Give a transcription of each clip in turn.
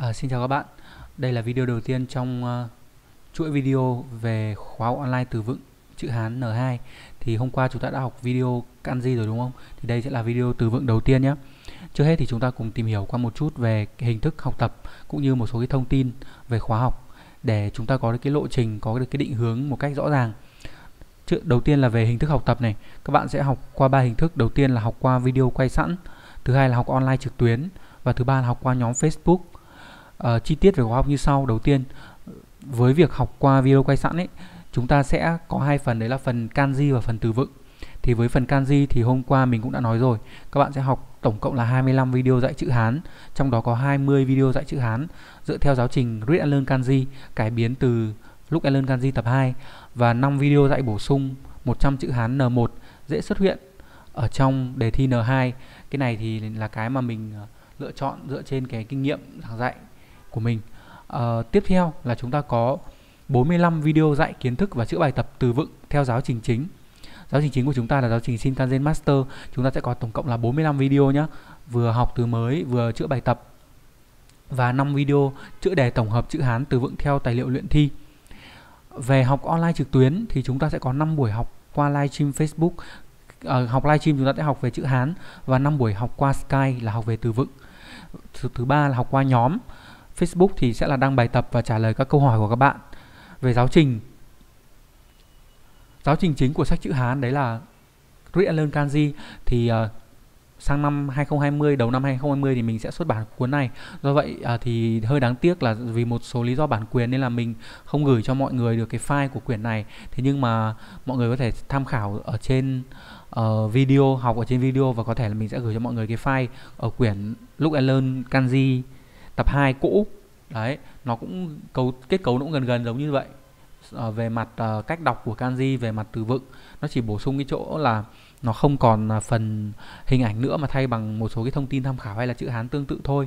Xin chào các bạn. Đây là video đầu tiên trong chuỗi video về khóa học online từ vựng chữ Hán N2. Thì hôm qua chúng ta đã học video kanji rồi đúng không? Thì đây sẽ là video từ vựng đầu tiên nhé. Trước hết thì chúng ta cùng tìm hiểu qua một chút về cái hình thức học tập cũng như một số cái thông tin về khóa học để chúng ta có được cái lộ trình, có được cái định hướng một cách rõ ràng. Đầu tiên là về hình thức học tập này. Các bạn sẽ học qua 3 hình thức. Đầu tiên là học qua video quay sẵn, thứ hai là học online trực tuyến và thứ ba là học qua nhóm Facebook. Chi tiết về khóa học như sau. Đầu tiên, với việc học qua video quay sẵn ấy, chúng ta sẽ có hai phần, đấy là phần kanji và phần từ vựng. Thì với phần kanji thì hôm qua mình cũng đã nói rồi, các bạn sẽ học tổng cộng là 25 video dạy chữ Hán, trong đó có 20 video dạy chữ Hán dựa theo giáo trình Read and Learn Kanji cải biến từ Look and Learn Kanji tập 2 và 5 video dạy bổ sung 100 chữ Hán N1 dễ xuất hiện ở trong đề thi N2. Cái này thì là cái mà mình lựa chọn dựa trên cái kinh nghiệm giảng dạy của mình. Tiếp theo là chúng ta có 45 video dạy kiến thức và chữa bài tập từ vựng theo giáo trình chính. Giáo trình chính của chúng ta là giáo trình Shinkansen Master. Chúng ta sẽ có tổng cộng là 45 video nhé, vừa học từ mới vừa chữa bài tập, và 5 video chữa đề tổng hợp chữ Hán từ vựng theo tài liệu luyện thi. Về học online trực tuyến thì chúng ta sẽ có 5 buổi học qua livestream Facebook. Học livestream chúng ta sẽ học về chữ Hán, và 5 buổi học qua Skype là học về từ vựng. Thứ ba là học qua nhóm Facebook thì sẽ là đăng bài tập và trả lời các câu hỏi của các bạn. Về giáo trình chính của sách chữ Hán đấy là Read and Learn Kanji, thì sang năm 2020, đầu năm 2020 thì mình sẽ xuất bản cuốn này. Do vậy thì hơi đáng tiếc là vì một số lý do bản quyền nên là mình không gửi cho mọi người được cái file của quyển này. Thế nhưng mà mọi người có thể tham khảo ở trên video, học ở trên video, và có thể là mình sẽ gửi cho mọi người cái file ở quyển Look and Learn Kanji tập 2 cũ. Đấy, nó cũng kết cấu nó cũng gần giống như vậy. Về mặt cách đọc của kanji, về mặt từ vựng, nó chỉ bổ sung cái chỗ là nó không còn phần hình ảnh nữa mà thay bằng một số cái thông tin tham khảo hay là chữ Hán tương tự thôi.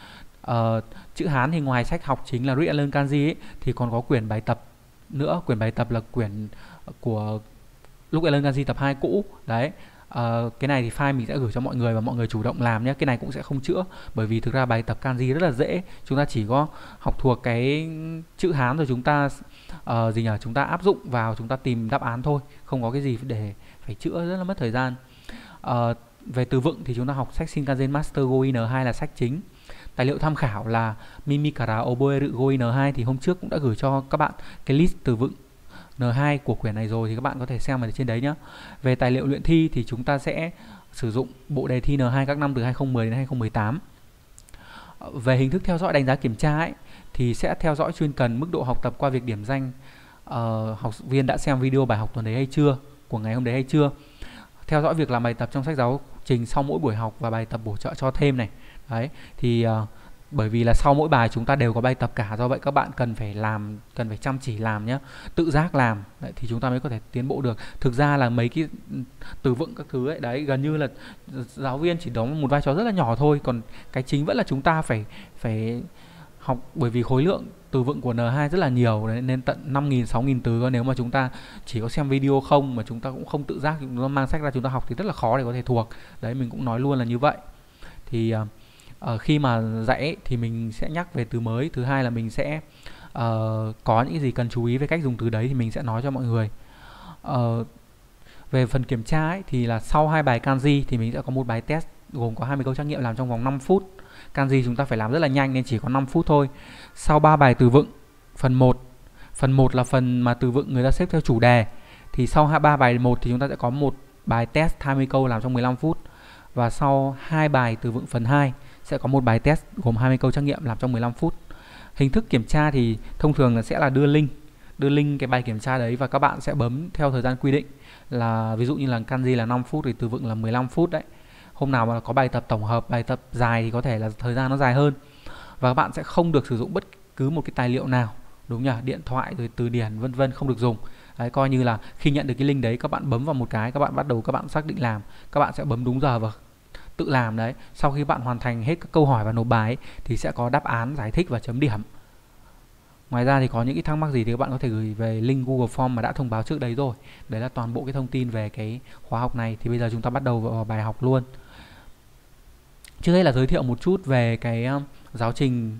Chữ Hán thì ngoài sách học chính là Read and Learn Kanji ấy, thì còn có quyển bài tập nữa. Quyển bài tập là quyển của Look and Learn Kanji tập 2 cũ. Đấy, cái này thì file mình sẽ gửi cho mọi người và mọi người chủ động làm nhé. Cái này cũng sẽ không chữa, bởi vì thực ra bài tập kanji rất là dễ. Chúng ta chỉ có học thuộc cái chữ Hán rồi chúng ta chúng ta áp dụng vào, chúng ta tìm đáp án thôi, không có cái gì để phải chữa, rất là mất thời gian. Về từ vựng thì chúng ta học sách Shinkansen Master Goi N2 là sách chính. Tài liệu tham khảo là Mimikara Oboeru Goi N2, thì hôm trước cũng đã gửi cho các bạn cái list từ vựng N2 của quyển này rồi, thì các bạn có thể xem ở trên đấy nhé. Về tài liệu luyện thi thì chúng ta sẽ sử dụng bộ đề thi N2 các năm từ 2010 đến 2018. Về hình thức theo dõi đánh giá kiểm tra ấy, thì sẽ theo dõi chuyên cần mức độ học tập qua việc điểm danh học viên đã xem video bài học tuần đấy hay chưa, của ngày hôm đấy hay chưa. Theo dõi việc làm bài tập trong sách giáo trình sau mỗi buổi học và bài tập bổ trợ cho thêm này. Đấy, thì bởi vì là sau mỗi bài chúng ta đều có bài tập cả, do vậy các bạn cần phải chăm chỉ làm nhé, tự giác làm. Đấy, thì chúng ta mới có thể tiến bộ được. Thực ra là mấy cái từ vựng các thứ ấy, đấy gần như là giáo viên chỉ đóng một vai trò rất là nhỏ thôi, còn cái chính vẫn là chúng ta phải học, bởi vì khối lượng từ vựng của N2 rất là nhiều đấy, nên tận 5.000 6.000 từ. Nếu mà chúng ta chỉ có xem video không mà chúng ta cũng không tự giác, chúng ta mang sách ra chúng ta học thì rất là khó để có thể thuộc. Đấy, mình cũng nói luôn là như vậy. Thì khi mà dạy ấy, thì mình sẽ nhắc về từ mới. Thứ hai là mình sẽ có những gì cần chú ý về cách dùng từ đấy thì mình sẽ nói cho mọi người. Về phần kiểm tra ấy, thì là sau 2 bài kanji thì mình sẽ có một bài test gồm có 20 câu trắc nghiệm làm trong vòng 5 phút. Kanji chúng ta phải làm rất là nhanh nên chỉ có 5 phút thôi. Sau 3 bài từ vựng, phần 1 là phần mà từ vựng người ta xếp theo chủ đề, thì sau 3 bài 1 thì chúng ta sẽ có một bài test 20 câu làm trong 15 phút. Và sau 2 bài từ vựng phần 2 sẽ có một bài test gồm 20 câu trắc nghiệm làm trong 15 phút. Hình thức kiểm tra thì thông thường là sẽ là đưa link cái bài kiểm tra đấy, và các bạn sẽ bấm theo thời gian quy định, là ví dụ như là kanji là 5 phút thì từ vựng là 15 phút đấy. Hôm nào mà có bài tập tổng hợp, bài tập dài thì có thể là thời gian nó dài hơn. Và các bạn sẽ không được sử dụng bất cứ một cái tài liệu nào, đúng nhỉ? Điện thoại rồi từ điển vân vân không được dùng. Đấy, coi như là khi nhận được cái link đấy, các bạn bấm vào một cái, các bạn bắt đầu các bạn xác định làm, các bạn sẽ bấm đúng giờ và tự làm đấy. Sau khi bạn hoàn thành hết các câu hỏi và nộp bài ấy, thì sẽ có đáp án, giải thích và chấm điểm. Ngoài ra thì có những cái thắc mắc gì thì các bạn có thể gửi về link Google Form mà đã thông báo trước đấy rồi. Đấy là toàn bộ cái thông tin về cái khóa học này. Thì bây giờ chúng ta bắt đầu vào bài học luôn. Trước hết là giới thiệu một chút về cái giáo trình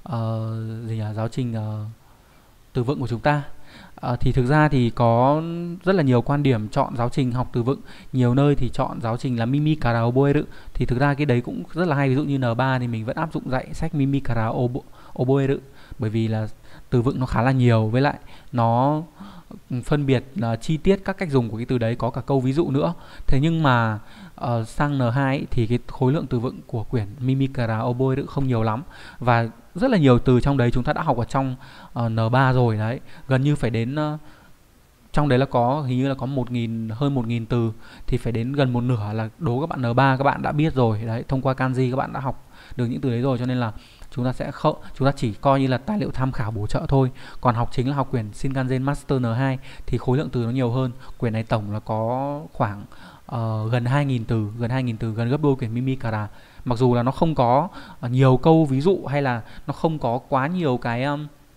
giáo trình từ vựng của chúng ta. Thì thực ra thì có rất là nhiều quan điểm chọn giáo trình học từ vựng. Nhiều nơi thì chọn giáo trình là Mimi Kara Oboeru. Thì thực ra cái đấy cũng rất là hay. Ví dụ như N3 thì mình vẫn áp dụng dạy sách Mimi Kara Oboeru, bởi vì là từ vựng nó khá là nhiều, với lại nó phân biệt chi tiết các cách dùng của cái từ đấy, có cả câu ví dụ nữa. Thế nhưng mà sang N2 ấy, thì cái khối lượng từ vựng của quyển Mimi Kara Oboeru không nhiều lắm, và rất là nhiều từ trong đấy chúng ta đã học ở trong N3 rồi đấy. Gần như phải đến trong đấy là có hình như là có hơn 1.000 từ, thì phải đến gần một nửa là đố các bạn N3 các bạn đã biết rồi đấy. Thông qua kanji các bạn đã học được những từ đấy rồi, cho nên là chúng ta chỉ coi như là tài liệu tham khảo bổ trợ thôi. Còn học chính là học quyển Shinkansen Master N2 thì khối lượng từ nó nhiều hơn. Quyển này tổng là có khoảng gần 2.000 từ, gần gấp đôi quyển Mimi Kara. Mặc dù là nó không có nhiều câu ví dụ, hay là nó không có quá nhiều cái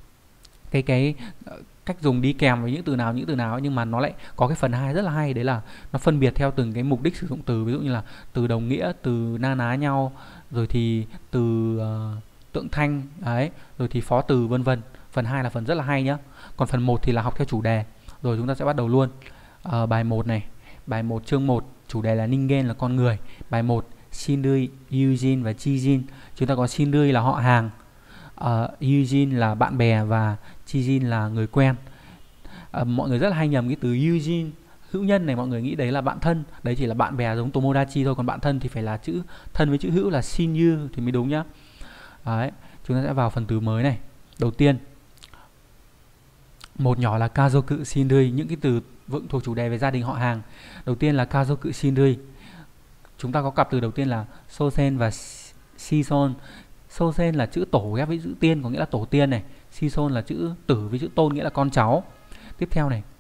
cách dùng đi kèm với những từ nào, nhưng mà nó lại có cái phần 2 rất là hay, đấy là nó phân biệt theo từng cái mục đích sử dụng từ. Ví dụ như là từ đồng nghĩa, từ na ná nhau, rồi thì từ tượng thanh đấy, rồi thì phó từ vân vân. Phần 2 là phần rất là hay nhá. Còn phần 1 thì là học theo chủ đề. Rồi chúng ta sẽ bắt đầu luôn. Bài 1 này, bài 1 chương 1, chủ đề là Ningen là con người. Bài 1 Shinrui, Yujin và Chijin. Chúng ta có Shinrui là họ hàng, Yujin là bạn bè, và Chijin là người quen. Mọi người rất là hay nhầm cái từ Yujin hữu nhân này, mọi người nghĩ đấy là bạn thân. Đấy chỉ là bạn bè giống Tomodachi thôi, còn bạn thân thì phải là chữ thân với chữ hữu là Shinyu thì mới đúng nhá. Đấy, chúng ta sẽ vào phần từ mới này. Đầu tiên, một nhỏ là Kazoku Shinrui, những cái từ vựng thuộc chủ đề về gia đình họ hàng. Đầu tiên là Kazoku Shinrui. Chúng ta có cặp từ đầu tiên là Sosen và Shison. Sosen là chữ tổ ghép với chữ tiên, có nghĩa là tổ tiên này. Shison là chữ tử với chữ tôn, nghĩa là con cháu. Tiếp theo này,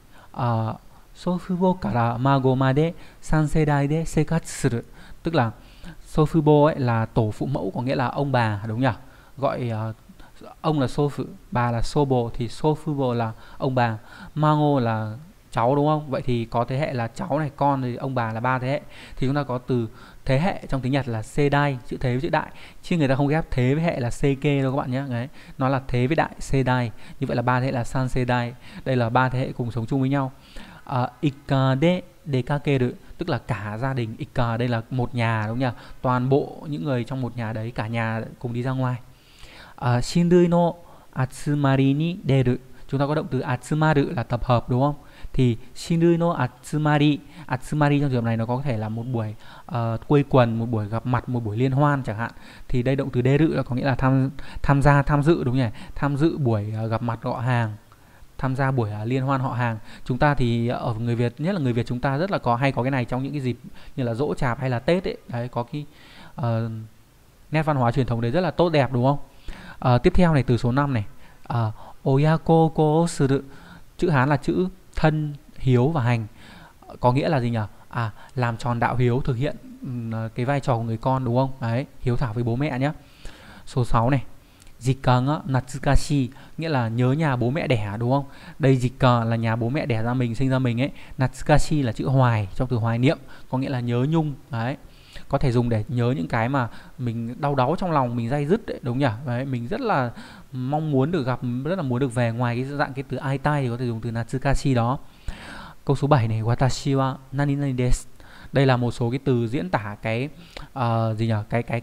Sofubo kara mago made sanseidai de sekatsu suru, tức là Sofubo ấy là tổ phụ mẫu, có nghĩa là ông bà, đúng nhỉ? Gọi ông là Sofu, bà là Sobo, thì Sofubo là ông bà, Mago là cháu, đúng không? Vậy thì có thế hệ là cháu này, con, thì ông bà là 3 thế hệ. Thì chúng ta có từ thế hệ trong tiếng Nhật là seidai, chữ thế với chữ đại, chứ người ta không ghép thế với hệ là seike đâu các bạn nhé. Đấy, nó là thế với đại, seidai. Như vậy là 3 thế hệ là san seidai. Đây là 3 thế hệ cùng sống chung với nhau. Ikka de dekakeru, tức là cả gia đình. Ikka đây là một nhà, đúng nhỉ? Toàn bộ những người trong một nhà đấy, cả nhà cùng đi ra ngoài. Shinrui no atsumari ni deru, chúng ta có động từ atsumaru là tập hợp, đúng không? Thì Shinrui no atsumari, atsumari trong trường hợp này nó có thể là một buổi quây quần, một buổi gặp mặt, một buổi liên hoan chẳng hạn. Thì đây động từ deru là có nghĩa là tham gia, tham dự, đúng nhỉ? Tham dự buổi gặp mặt họ hàng, tham gia buổi liên hoan họ hàng. Chúng ta thì ở người Việt, nhất là người Việt chúng ta rất là hay có cái này trong những cái dịp như là giỗ chạp hay là Tết ấy. Đấy, có cái nét văn hóa truyền thống đấy rất là tốt đẹp, đúng không? Tiếp theo này, từ số 5 này, oyako ko suru, chữ Hán là chữ thân, hiếu và hành. Có nghĩa là gì nhỉ? Làm tròn đạo hiếu, thực hiện cái vai trò của người con, đúng không? Đấy, hiếu thảo với bố mẹ nhé. Số 6 này, Jikka natsukashi, nghĩa là nhớ nhà bố mẹ đẻ, đúng không? Đây Jikka là nhà bố mẹ đẻ ra mình, sinh ra mình ấy. Natsukashi là chữ hoài, trong từ hoài niệm, có nghĩa là nhớ nhung. Đấy, có thể dùng để nhớ những cái mà mình đau đáu trong lòng, mình day dứt đấy, đúng nhỉ? Đấy, mình rất là mong muốn được gặp, rất là muốn được về. Ngoài cái dạng cái từ ai tai thì có thể dùng từ natsukashi đó. Câu số 7 này, watashi wa nani nani desu. Đây là một số cái từ diễn tả cái gì nhỉ?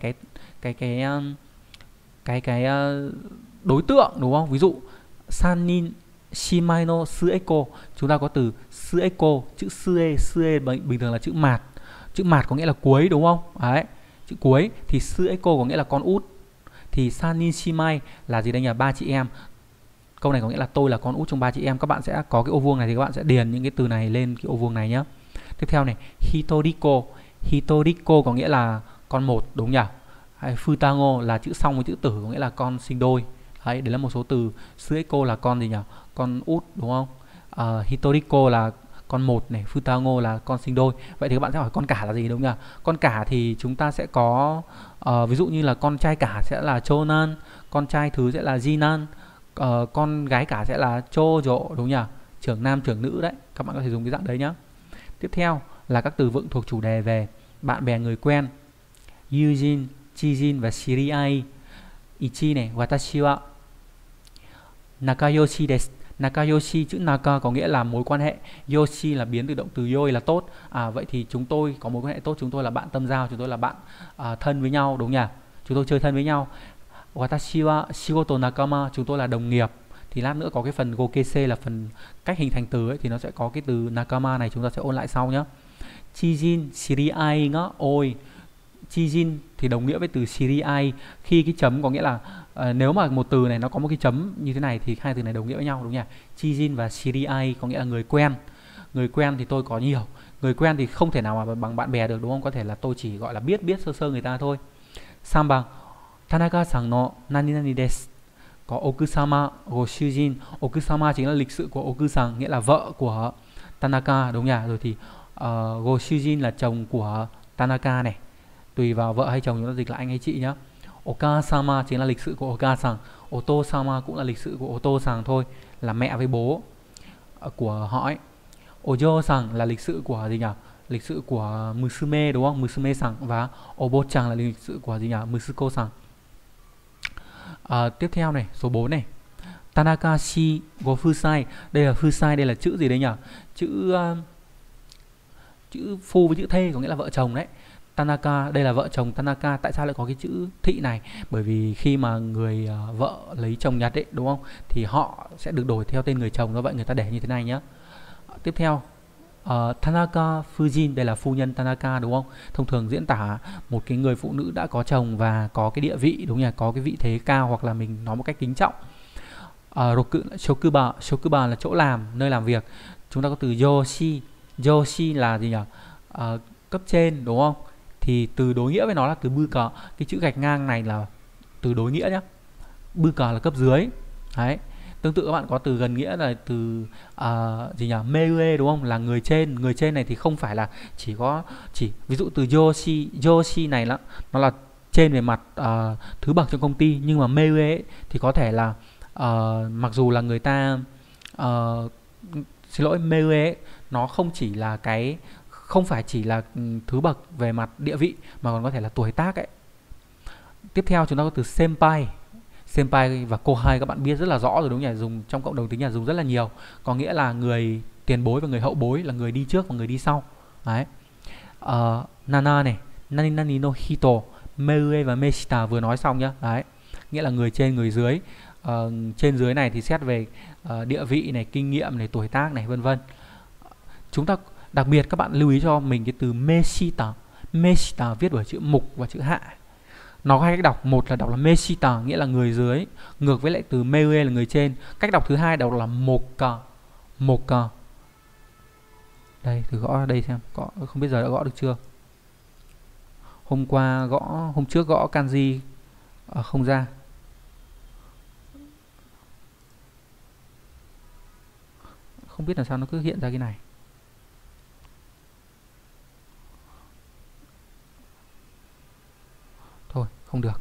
Cái đối tượng, đúng không? Ví dụ sanin shimai no sueko, chúng ta có từ sueko, chữ sue bình thường là chữ mạt. Chữ mạt có nghĩa là cuối, đúng không? Đấy, chữ cuối. Thì sueko có nghĩa là con út. Thì sanin shimai là gì đây nhỉ? 3 chị em. Câu này có nghĩa là tôi là con út trong 3 chị em. Các bạn sẽ có cái ô vuông này thì các bạn sẽ điền những cái từ này lên cái ô vuông này nhé. Tiếp theo này, hitoriko. Hitoriko có nghĩa là con một, đúng nhỉ? Futango là chữ song với chữ tử, có nghĩa là con sinh đôi. Đấy là một số từ. Sueko là con gì nhỉ? Con út, đúng không? Hitoriko là con một này, Futango là con sinh đôi. Vậy thì các bạn sẽ hỏi con cả là gì, đúng nhỉ? Con cả thì chúng ta sẽ có ví dụ như là con trai cả sẽ là chonan, con trai thứ sẽ là jinan, con gái cả sẽ là chojo, đúng nhỉ? Trưởng nam trưởng nữ đấy. Các bạn có thể dùng cái dạng đấy nhá. Tiếp theo là các từ vựng thuộc chủ đề về bạn bè người quen. Yujin, Chijin và Shiriai. Ichi này, watashi wa nakayoshi desu. Nakayoshi, chữ naka có nghĩa là mối quan hệ, yoshi là biến từ động từ yoi là tốt. Vậy thì chúng tôi có mối quan hệ tốt, chúng tôi là bạn tâm giao, chúng tôi là bạn thân với nhau, đúng nhỉ? Chúng tôi chơi thân với nhau. Watashi wa shigoto nakama, chúng tôi là đồng nghiệp. Thì lát nữa có cái phần gokese là phần cách hình thành từ ấy, thì nó sẽ có cái từ nakama này, chúng ta sẽ ôn lại sau nhé. Chijin shiriai nga oi. Chijin thì đồng nghĩa với từ shiriai. Khi cái chấm có nghĩa là nếu mà một từ này nó có một cái chấm như thế này thì hai từ này đồng nghĩa với nhau, đúng nhỉ? Chijin và shiriai có nghĩa là người quen. Người quen thì tôi có nhiều. Người quen thì không thể nào mà bằng bạn bè được, đúng không? Có thể là tôi chỉ gọi là biết sơ sơ người ta thôi. 3番 Tanaka-san no nani nani desu. Có okusama, goshujin. Okusama chính là lịch sự của Okusan, nghĩa là vợ của Tanaka, đúng nhỉ? Rồi thì goshujin là chồng của Tanaka này. Tùy vào vợ hay chồng chúng ta dịch là anh hay chị nhá. Okasama chính là lịch sự của Okasan. Otosama cũng là lịch sự của Otosan thôi, là mẹ với bố của họ ấy. Ojo-san là lịch sự của gì nhỉ? Lịch sự của Musume, đúng không? Musume-san. Và Obo-chan là lịch sự của gì nhỉ? Musuko-san. Tiếp theo này, số 4 này. Tanakashi go Fusai. Đây là Fusai, đây là chữ gì đấy nhỉ? Chữ phu với chữ thê, có nghĩa là vợ chồng đấy. Tanaka, đây là vợ chồng Tanaka. Tại sao lại có cái chữ thị này? Bởi vì khi mà người vợ lấy chồng Nhật ấy, đúng không? Thì họ sẽ được đổi theo tên người chồng, do vậy người ta để như thế này nhé. Tiếp theo, Tanaka Fujin, đây là phu nhân Tanaka, đúng không? Thông thường diễn tả một cái người phụ nữ đã có chồng và có cái địa vị, đúng nhỉ? Có cái vị thế cao, hoặc là mình nói một cách kính trọng. Roku shokuba, shokuba là chỗ làm, nơi làm việc. Chúng ta có từ yoshi. Yoshi là gì nhỉ? Cấp trên, đúng không? Thì từ đối nghĩa với nó là từ buka. Cái chữ gạch ngang này là từ đối nghĩa nhé. Buka là cấp dưới. Đấy. Tương tự các bạn có từ gần nghĩa là từ gì nhỉ? Meue, đúng không? Là người trên. Người trên này thì không phải là chỉ ví dụ từ yoshi. Yoshi này nó là trên về mặt thứ bậc trong công ty. Nhưng mà meue thì có thể là mặc dù là người ta xin lỗi, meue nó không phải chỉ là thứ bậc về mặt địa vị, mà còn có thể là tuổi tác ấy. Tiếp theo chúng ta có từ senpai. Senpai và kohai các bạn biết rất là rõ rồi, đúng nhỉ? Dùng trong cộng đồng tiếng Nhật dùng rất là nhiều, có nghĩa là người tiền bối và người hậu bối, là người đi trước và người đi sau. Đấy. Nana này, nani nani no hito, meue và meshita vừa nói xong nhá. Đấy. Nghĩa là người trên, người dưới. Trên dưới này thì xét về địa vị này, kinh nghiệm này, tuổi tác này, vân vân. Chúng ta đặc biệt các bạn lưu ý cho mình cái từ meshita. Meshita viết bởi chữ mục và chữ hạ. Nó có hai cách đọc, một là đọc là meshita, nghĩa là người dưới, ngược với lại từ meue là người trên. Cách đọc thứ hai đọc là moka. Moka. Đây, thử gõ ở đây xem, không biết giờ đã gõ được chưa. Hôm trước gõ kanji không ra. Không biết là sao nó cứ hiện ra cái này. Thôi, không được.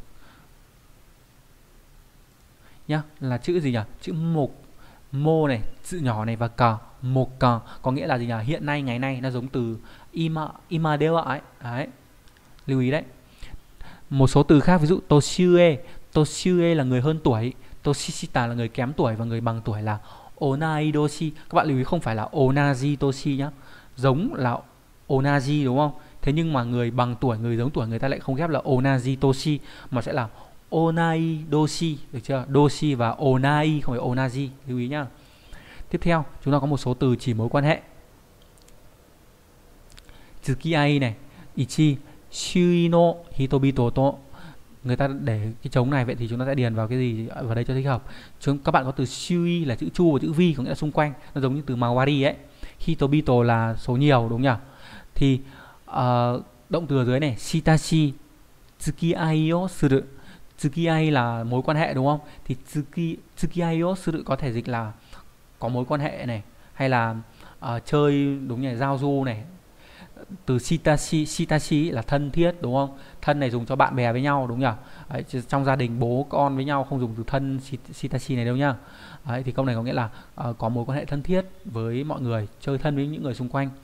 Nhá, là chữ gì nhỉ? Chữ mo này, chữ nhỏ này và ka, moka có nghĩa là gì nhỉ? Hiện nay, ngày nay, nó giống từ ima dewa ấy. Đấy. Lưu ý đấy. Một số từ khác ví dụ toshue. Toshue là người hơn tuổi, toshishita là người kém tuổi và người bằng tuổi là onaidoshi. Các bạn lưu ý không phải là onaji toshi nhá. Giống là onaji, đúng không? Thế nhưng mà người bằng tuổi, người giống tuổi người ta lại không ghép là onaji toshi mà sẽ là onaidoshi, được chưa? Doshi và onai không phải onaji, lưu ý nhá. Tiếp theo, chúng ta có một số từ chỉ mối quan hệ. Tsukiai này, ichi shui no hitobito to. Người ta để cái trống này, vậy thì chúng ta sẽ điền vào cái gì vào đây cho thích hợp. Các bạn có từ shui là chữ chu và chữ vi, có nghĩa là xung quanh, nó giống như từ mawari ấy. Hitobito là số nhiều, đúng nhỉ? Thì động từ ở dưới này, shitashi tsukiai o suru. Tsukiai là mối quan hệ, đúng không? Thì tsukiai o suru có thể dịch là có mối quan hệ này, hay là chơi, đúng nhỉ, giao du này. Từ shitashi là thân thiết, đúng không? Thân này dùng cho bạn bè với nhau, đúng nhỉ? Đấy, trong gia đình bố con với nhau không dùng từ thân shitashi này đâu nhá. Đấy, thì câu này có nghĩa là có mối quan hệ thân thiết với mọi người, chơi thân với những người xung quanh.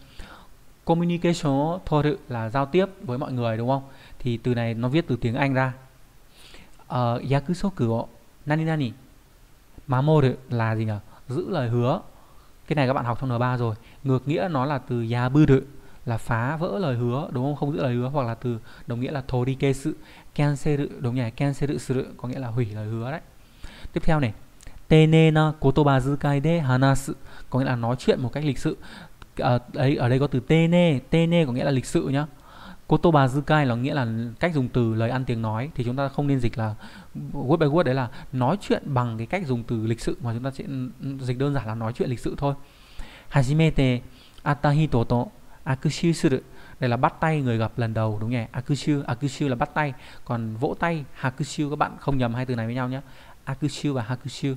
Communication toru là giao tiếp với mọi người, đúng không? Thì từ này nó viết từ tiếng Anh ra. Yakusoku o nani nani mamoru là gì nhỉ? Giữ lời hứa. Cái này các bạn học trong N3 rồi. Ngược nghĩa nó là từ yaburu là phá vỡ lời hứa, đúng không? Không giữ lời hứa, hoặc là từ đồng nghĩa là torikesu, canceru, đúng nhỉ? Canceru suru có nghĩa là hủy lời hứa đấy. Tiếp theo này, tene na kotoba zukai de hanasu có nghĩa là nói chuyện một cách lịch sự. Ở đây có từ tene, tene có nghĩa là lịch sự nhá. Kotoba zukai là nghĩa là cách dùng từ, lời ăn tiếng nói, thì chúng ta không nên dịch là word by word, đấy là nói chuyện bằng cái cách dùng từ lịch sự, mà chúng ta sẽ dịch đơn giản là nói chuyện lịch sự thôi. Hajimete atta hito to akushu suru, đây là bắt tay người gặp lần đầu, đúng nhỉ? Akushu là bắt tay, còn vỗ tay hakushu, các bạn không nhầm hai từ này với nhau nhé. Akushu và hakushu.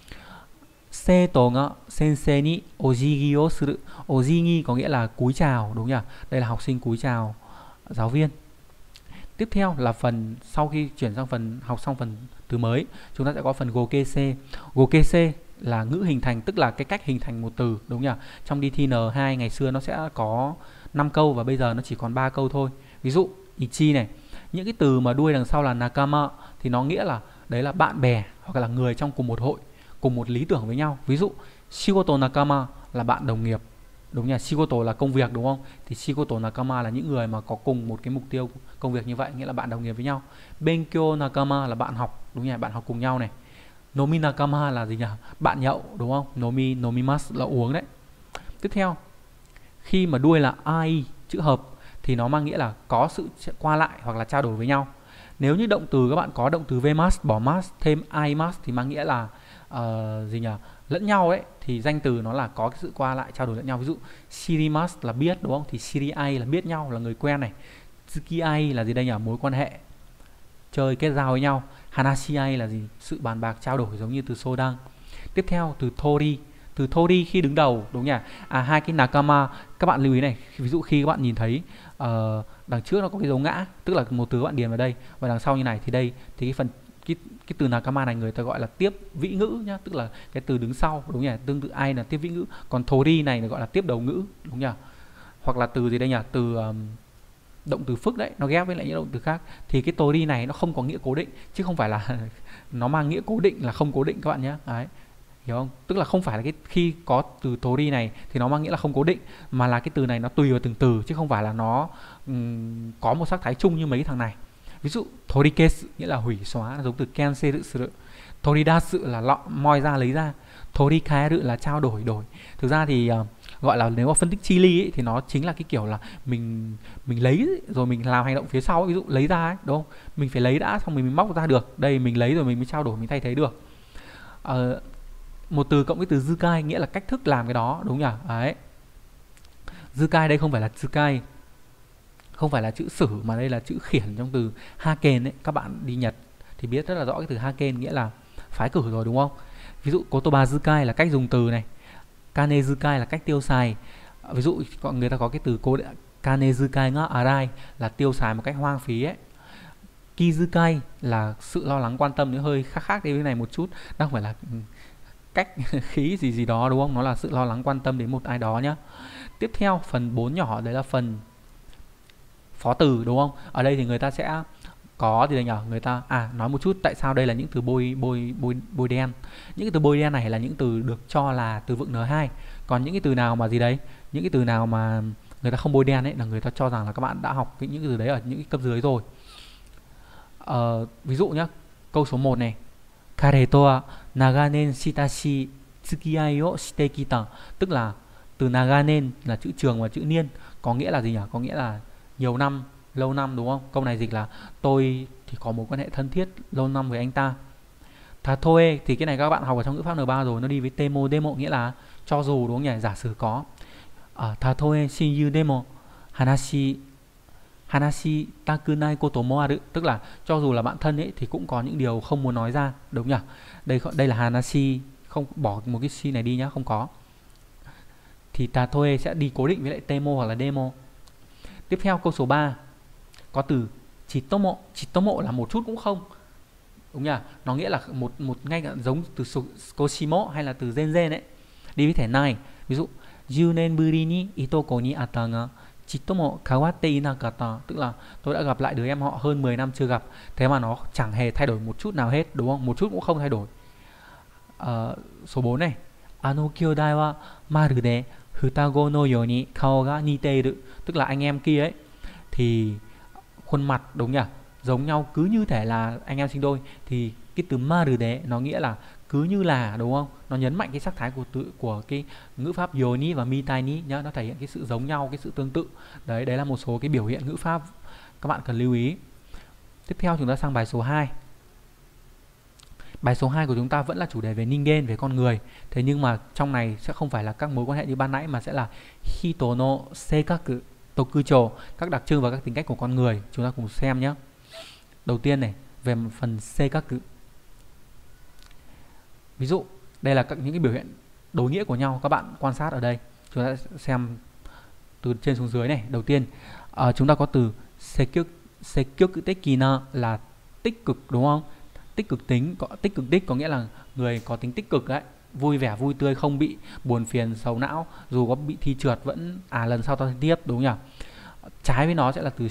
Seito ga sensei ni ojigi o suru, ojigi có nghĩa là cúi chào, đúng nhỉ? Đây là học sinh cúi chào giáo viên. Tiếp theo là phần sau khi chuyển sang phần học xong phần từ mới, chúng ta sẽ có phần gokese. Gokese là ngữ hình thành, tức là cái cách hình thành một từ, đúng nhỉ? Trong đi thi N2 ngày xưa nó sẽ có 5 câu và bây giờ nó chỉ còn 3 câu thôi. Ví dụ ichi này, những cái từ mà đuôi đằng sau là nakama thì nó nghĩa là đấy là bạn bè hoặc là người trong cùng một hội, cùng một lý tưởng với nhau. Ví dụ shigoto nakama là bạn đồng nghiệp, đúng nhỉ? Shigoto là công việc, đúng không? Thì shigoto nakama là những người mà có cùng một cái mục tiêu công việc như vậy, nghĩa là bạn đồng nghiệp với nhau. Benkyo nakama là bạn học, đúng nhỉ? Bạn học cùng nhau này. Nomi nakama là gì nhỉ? Bạn nhậu, đúng không? Nomimasu là uống đấy. Tiếp theo, khi mà đuôi là ai, chữ hợp, thì nó mang nghĩa là có sự qua lại hoặc là trao đổi với nhau. Nếu như động từ các bạn có động từ vmas, bỏ mas, thêm aimas thì mang nghĩa là gì nhỉ? Lẫn nhau ấy, thì danh từ nó là có cái sự qua lại trao đổi lẫn nhau. Ví dụ shirimasu là biết, đúng không? Thì shiriai là biết nhau, là người quen này. Tsukiai là gì đây nhỉ? Mối quan hệ, chơi kết giao với nhau. Hanashiai là gì? Sự bàn bạc trao đổi, giống như từ sodan. Tiếp theo từ tori. Từ tori khi đứng đầu, đúng nhỉ? Hai cái nakama, các bạn lưu ý này, ví dụ khi các bạn nhìn thấy đằng trước nó có cái dấu ngã, tức là một từ các bạn điền vào đây, và đằng sau như này thì đây, thì cái phần cái từ nakama này người ta gọi là tiếp vĩ ngữ nhá, tức là cái từ đứng sau, đúng nhỉ? Tương tự ai là tiếp vĩ ngữ, còn tori này là gọi là tiếp đầu ngữ, đúng nhỉ? Hoặc là từ gì đây nhỉ? Từ động từ phức đấy, nó ghép với lại những động từ khác, thì cái tori này nó không có nghĩa cố định, chứ không phải là nó mang nghĩa cố định là không cố định các bạn nhé. Đấy, hiểu không? Tức là không phải là cái khi có từ tori này thì nó mang nghĩa là không cố định, mà là cái từ này nó tùy vào từng từ, chứ không phải là nó có một sắc thái chung như mấy cái thằng này. Ví dụ torikesu nghĩa là hủy xóa, giống từ canceru suru. Toridasu là moi ra, lấy ra. Torikaeru là trao đổi, đổi. Thực ra thì gọi là nếu mà phân tích chi ly ấy, thì nó chính là cái kiểu là mình lấy ấy, rồi mình làm hành động phía sau ấy. Ví dụ lấy ra ấy, đúng không? Mình phải lấy đã, xong mình móc ra được. Đây mình lấy rồi mình mới trao đổi, mình thay thế được. Một từ cộng cái từ zukai nghĩa là cách thức làm cái đó, đúng nhỉ? Đấy. Zukai đây không phải là zukai, không phải là chữ sử, mà đây là chữ khiển trong từ haken ấy. Các bạn đi Nhật thì biết rất là rõ cái từ haken nghĩa là phái cử rồi, đúng không? Ví dụ kotoba zukai là cách dùng từ này, kane zukai là cách tiêu xài. Ví dụ người ta có cái từ kane zukai nga arai là tiêu xài một cách hoang phí ấy. Kizukai là sự lo lắng quan tâm, nó hơi khác đi với này một chút, nó không phải là cách khí gì đó, đúng không? Nó là sự lo lắng quan tâm đến một ai đó nhá. Tiếp theo phần 4 nhỏ, đấy là phần phó từ, đúng không? Ở đây thì người ta sẽ có thì đây nhỉ, người ta nói một chút tại sao đây là những từ bôi đen. Những cái từ bôi đen này là những từ được cho là từ vựng N2. Còn những cái từ nào mà gì đấy, những cái từ nào mà người ta không bôi đen ấy là người ta cho rằng là các bạn đã học những cái từ đấy ở những cái cấp dưới rồi. Ví dụ nhá, câu số 1 này, Kare to wa naganen shitashi tsukiai o shite kita, tức là từ naganen là chữ trường và chữ niên, có nghĩa là gì nhỉ? Có nghĩa là nhiều năm, lâu năm, đúng không? Câu này dịch là tôi thì có mối quan hệ thân thiết lâu năm với anh ta. Tatoe thì cái này các bạn học ở trong ngữ pháp N3 rồi, nó đi với temo demo, nghĩa là cho dù, đúng không nhỉ? Giả sử có. Tatoe shinyu demo hanashi takunai koto mo aru, tức là cho dù là bạn thân ấy thì cũng có những điều không muốn nói ra, đúng nhỉ? Đây là hanashi, không bỏ một cái shi này đi nhá, không có. Thì tatoe sẽ đi cố định với lại temo hoặc là demo. Tiếp theo câu số 3 có từ chitomo. Chitomo là một chút cũng không, đúng nhỉ? Nó nghĩa là một ngay cả giống từ skoshimo hay là từ zen ấy, đi với thể này. Ví dụ 10 nen buri ni itoko ni atta ga Chitomo kawatte inakata, tức là tôi đã gặp lại đứa em họ hơn 10 năm chưa gặp, thế mà nó chẳng hề thay đổi một chút nào hết, đúng không? Một chút cũng không thay đổi. Số 4 này. Kyodai wa marude futago no you ni kao ga niteiru, tức là anh em kia ấy thì khuôn mặt đúng nhỉ, giống nhau cứ như thể là anh em sinh đôi. Thì cái từ marude nó nghĩa là cứ như là, đúng không? Nó nhấn mạnh cái sắc thái của cái ngữ pháp yoni và mitai ni nhá, nó thể hiện cái sự giống nhau, cái sự tương tự. Đấy là một số cái biểu hiện ngữ pháp các bạn cần lưu ý. Tiếp theo chúng ta sang bài số 2. Bài số 2 của chúng ta vẫn là chủ đề về ningen, về con người. Thế nhưng mà trong này sẽ không phải là các mối quan hệ như ban nãy, mà sẽ là hito no seikaku tokucho, các đặc trưng và các tính cách của con người. Chúng ta cùng xem nhé. Đầu tiên này, về phần seikaku. Ví dụ, đây là những cái biểu hiện đối nghĩa của nhau, các bạn quan sát ở đây. Chúng ta xem từ trên xuống dưới này. Đầu tiên, chúng ta có từ sekyoku tekina là tích cực, đúng không? Tích cực tính, tích cực đích có nghĩa là người có tính tích cực đấy, vui vẻ, vui tươi, không bị buồn phiền, sầu não, dù có bị thi trượt vẫn lần sau ta thi tiếp, đúng không nhỉ? Trái với nó sẽ là từ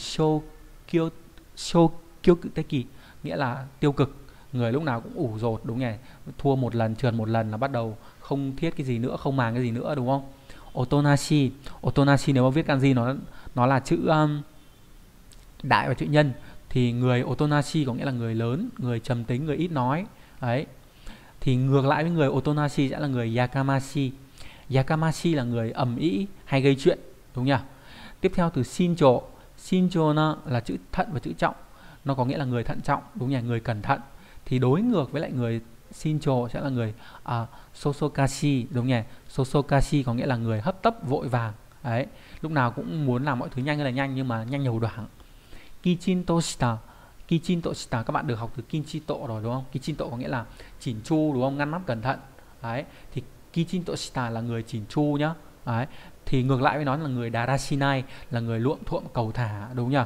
shokyoku teki, nghĩa là tiêu cực, người lúc nào cũng ủ rột, đúng nhỉ? Thua một lần, trượt một lần là bắt đầu không thiết cái gì nữa, không màng cái gì nữa, đúng không? Otonashi nếu mà viết kanji nó là chữ đại và chữ nhân, thì người otonashi có nghĩa là người lớn, người trầm tính, người ít nói. Đấy. Thì ngược lại với người otonashi sẽ là người yakamashi. Yakamashi là người ầm ĩ hay gây chuyện, đúng nhỉ? Tiếp theo từ shincho. Shincho nó là chữ thận và chữ trọng, nó có nghĩa là người thận trọng, đúng nhỉ? Người cẩn thận. Thì đối ngược với lại người shincho sẽ là người sosokashi, đúng nhỉ? Sosokashi có nghĩa là người hấp tấp, vội vàng. Đấy. Lúc nào cũng muốn làm mọi thứ nhanh là nhanh, nhưng mà nhanh nhẩu đoảng. Kichinto shita, các bạn được học từ kinchito rồi, đúng không? Kinchito có nghĩa là chỉn chu, đúng không? Ngăn nắp cẩn thận. Đấy. Thì kichinto shita là người chỉn chu nhá. Đấy. Thì ngược lại với nó là người darashinai, là người luộm thuộm cầu thả, đúng nhỉ?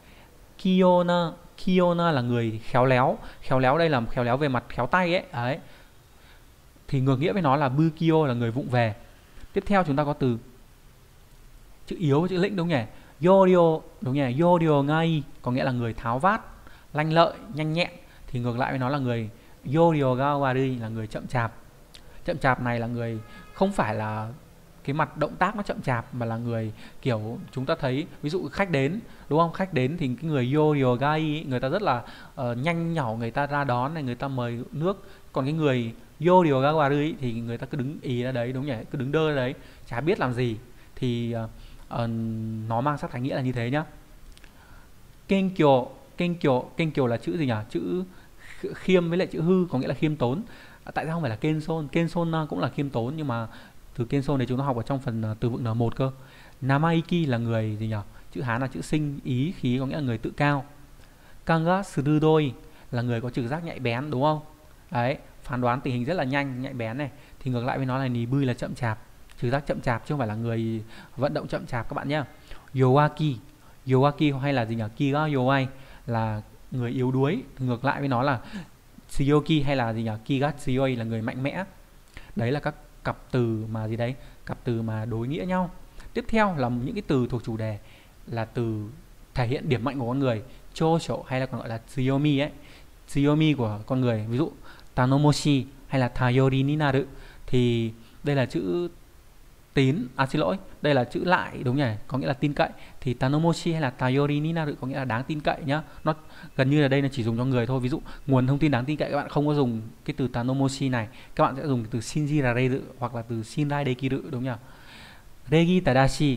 Kiyona là người khéo léo. Khéo léo đây là khéo léo về mặt khéo tay ấy. Đấy. Thì ngược nghĩa với nó là bukyo, là người vụng về. Tiếp theo chúng ta có từ chữ yếu và chữ lĩnh, đúng nhỉ? Yorio, đúng nhỉ? Yorio ngai có nghĩa là người tháo vát, lanh lợi, nhanh nhẹn. Thì ngược lại với nó là người yorio ga wari, là người chậm chạp. Chậm chạp này là người không phải là cái mặt động tác nó chậm chạp, mà là người kiểu chúng ta thấy ví dụ khách đến, đúng không? Khách đến thì cái người yorio gai người ta rất là nhanh nhảu, người ta ra đón này, người ta mời nước. Còn cái người yorio ga wari thì người ta cứ đứng ý ra đấy, đúng nhỉ? Cứ đứng đơ ra đấy, chả biết làm gì. Thì nó mang sắc thái nghĩa là như thế nhá. Kenkyo là chữ gì nhỉ? Chữ khiêm với lại chữ hư, có nghĩa là khiêm tốn. Tại sao không phải là Kenson cũng là khiêm tốn, nhưng mà từ Kenson này chúng ta học ở trong phần từ vựng N1 cơ. Namaiki là người gì nhỉ? Chữ Hán là chữ sinh ý khí, có nghĩa là người tự cao. Kanga surudoi là người có trực giác nhạy bén, đúng không? Đấy, phán đoán tình hình rất là nhanh, nhạy bén này. Thì ngược lại với nó là nibui là chậm chạp, trực giác chậm chạp chứ không phải là người vận động chậm chạp các bạn nhé. Yowaki hay là gì nhỉ? Kiga yowai là người yếu đuối. Ngược lại với nó là tsuyoki hay là gì nhỉ? Kiga tsuyoi là người mạnh mẽ. Đấy là các cặp từ mà gì đấy? Cặp từ mà đối nghĩa nhau. Tiếp theo là những cái từ thuộc chủ đề, là từ thể hiện điểm mạnh của con người, chosho hay là còn gọi là tsuyomi ấy. Tsuyomi của con người, ví dụ tanomoshi hay là tayori ni naru, thì đây là chữ tín, đây là chữ lại, đúng nhỉ? Có nghĩa là tin cậy. Thì tanomoshi hay là tayori ni naru có nghĩa là đáng tin cậy nhá. Nó gần như là đây là chỉ dùng cho người thôi. Ví dụ nguồn thông tin đáng tin cậy, các bạn không có dùng cái từ tanomoshi này, các bạn sẽ dùng từ shinjirareru hoặc là từ shinrai dekiru, đúng nhỉ? Regi tadashi,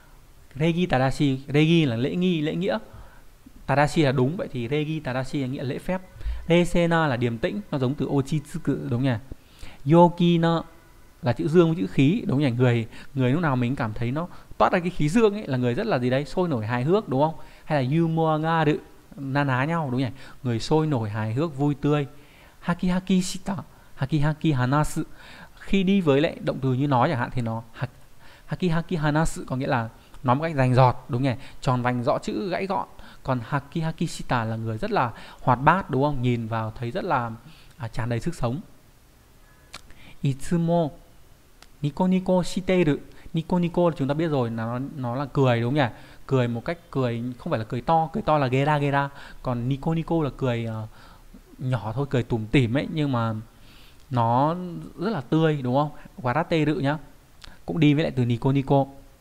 regi là lễ nghi, lễ nghĩa. Tadashi là đúng, vậy thì regi tadashi là nghĩa lễ phép. Resena là điềm tĩnh, nó giống từ ochitsuku, đúng nhỉ? Yokina là chữ dương với chữ khí, đúng nhỉ? Người lúc nào mình cảm thấy nó toát ra cái khí dương ấy là người rất là gì đấy, sôi nổi hài hước, đúng không? Hay là yumua nga đự, na ná nhau, đúng nhỉ? Người sôi nổi hài hước, vui tươi. Hakihaki shita, hakihaki hanasu, khi đi với lại động từ như nói chẳng hạn thì nó hakihaki hanasu có nghĩa là nói một cách rành rọt, đúng nhỉ? Tròn vành rõ chữ, gãy gọn. Còn hakihaki shita là người rất là hoạt bát, đúng không? Nhìn vào thấy rất là tràn đầy sức sống. Itsumo Nico shiteru. Nico Nico chúng ta biết rồi, nó là cười đúng không nhỉ? Cười một cách cười không phải là cười to là gera gera. Còn Nico Nico là cười nhỏ thôi, cười tủm tỉm ấy, nhưng mà nó rất là tươi đúng không? Warate rự nhá, cũng đi với lại từ Nico Nico.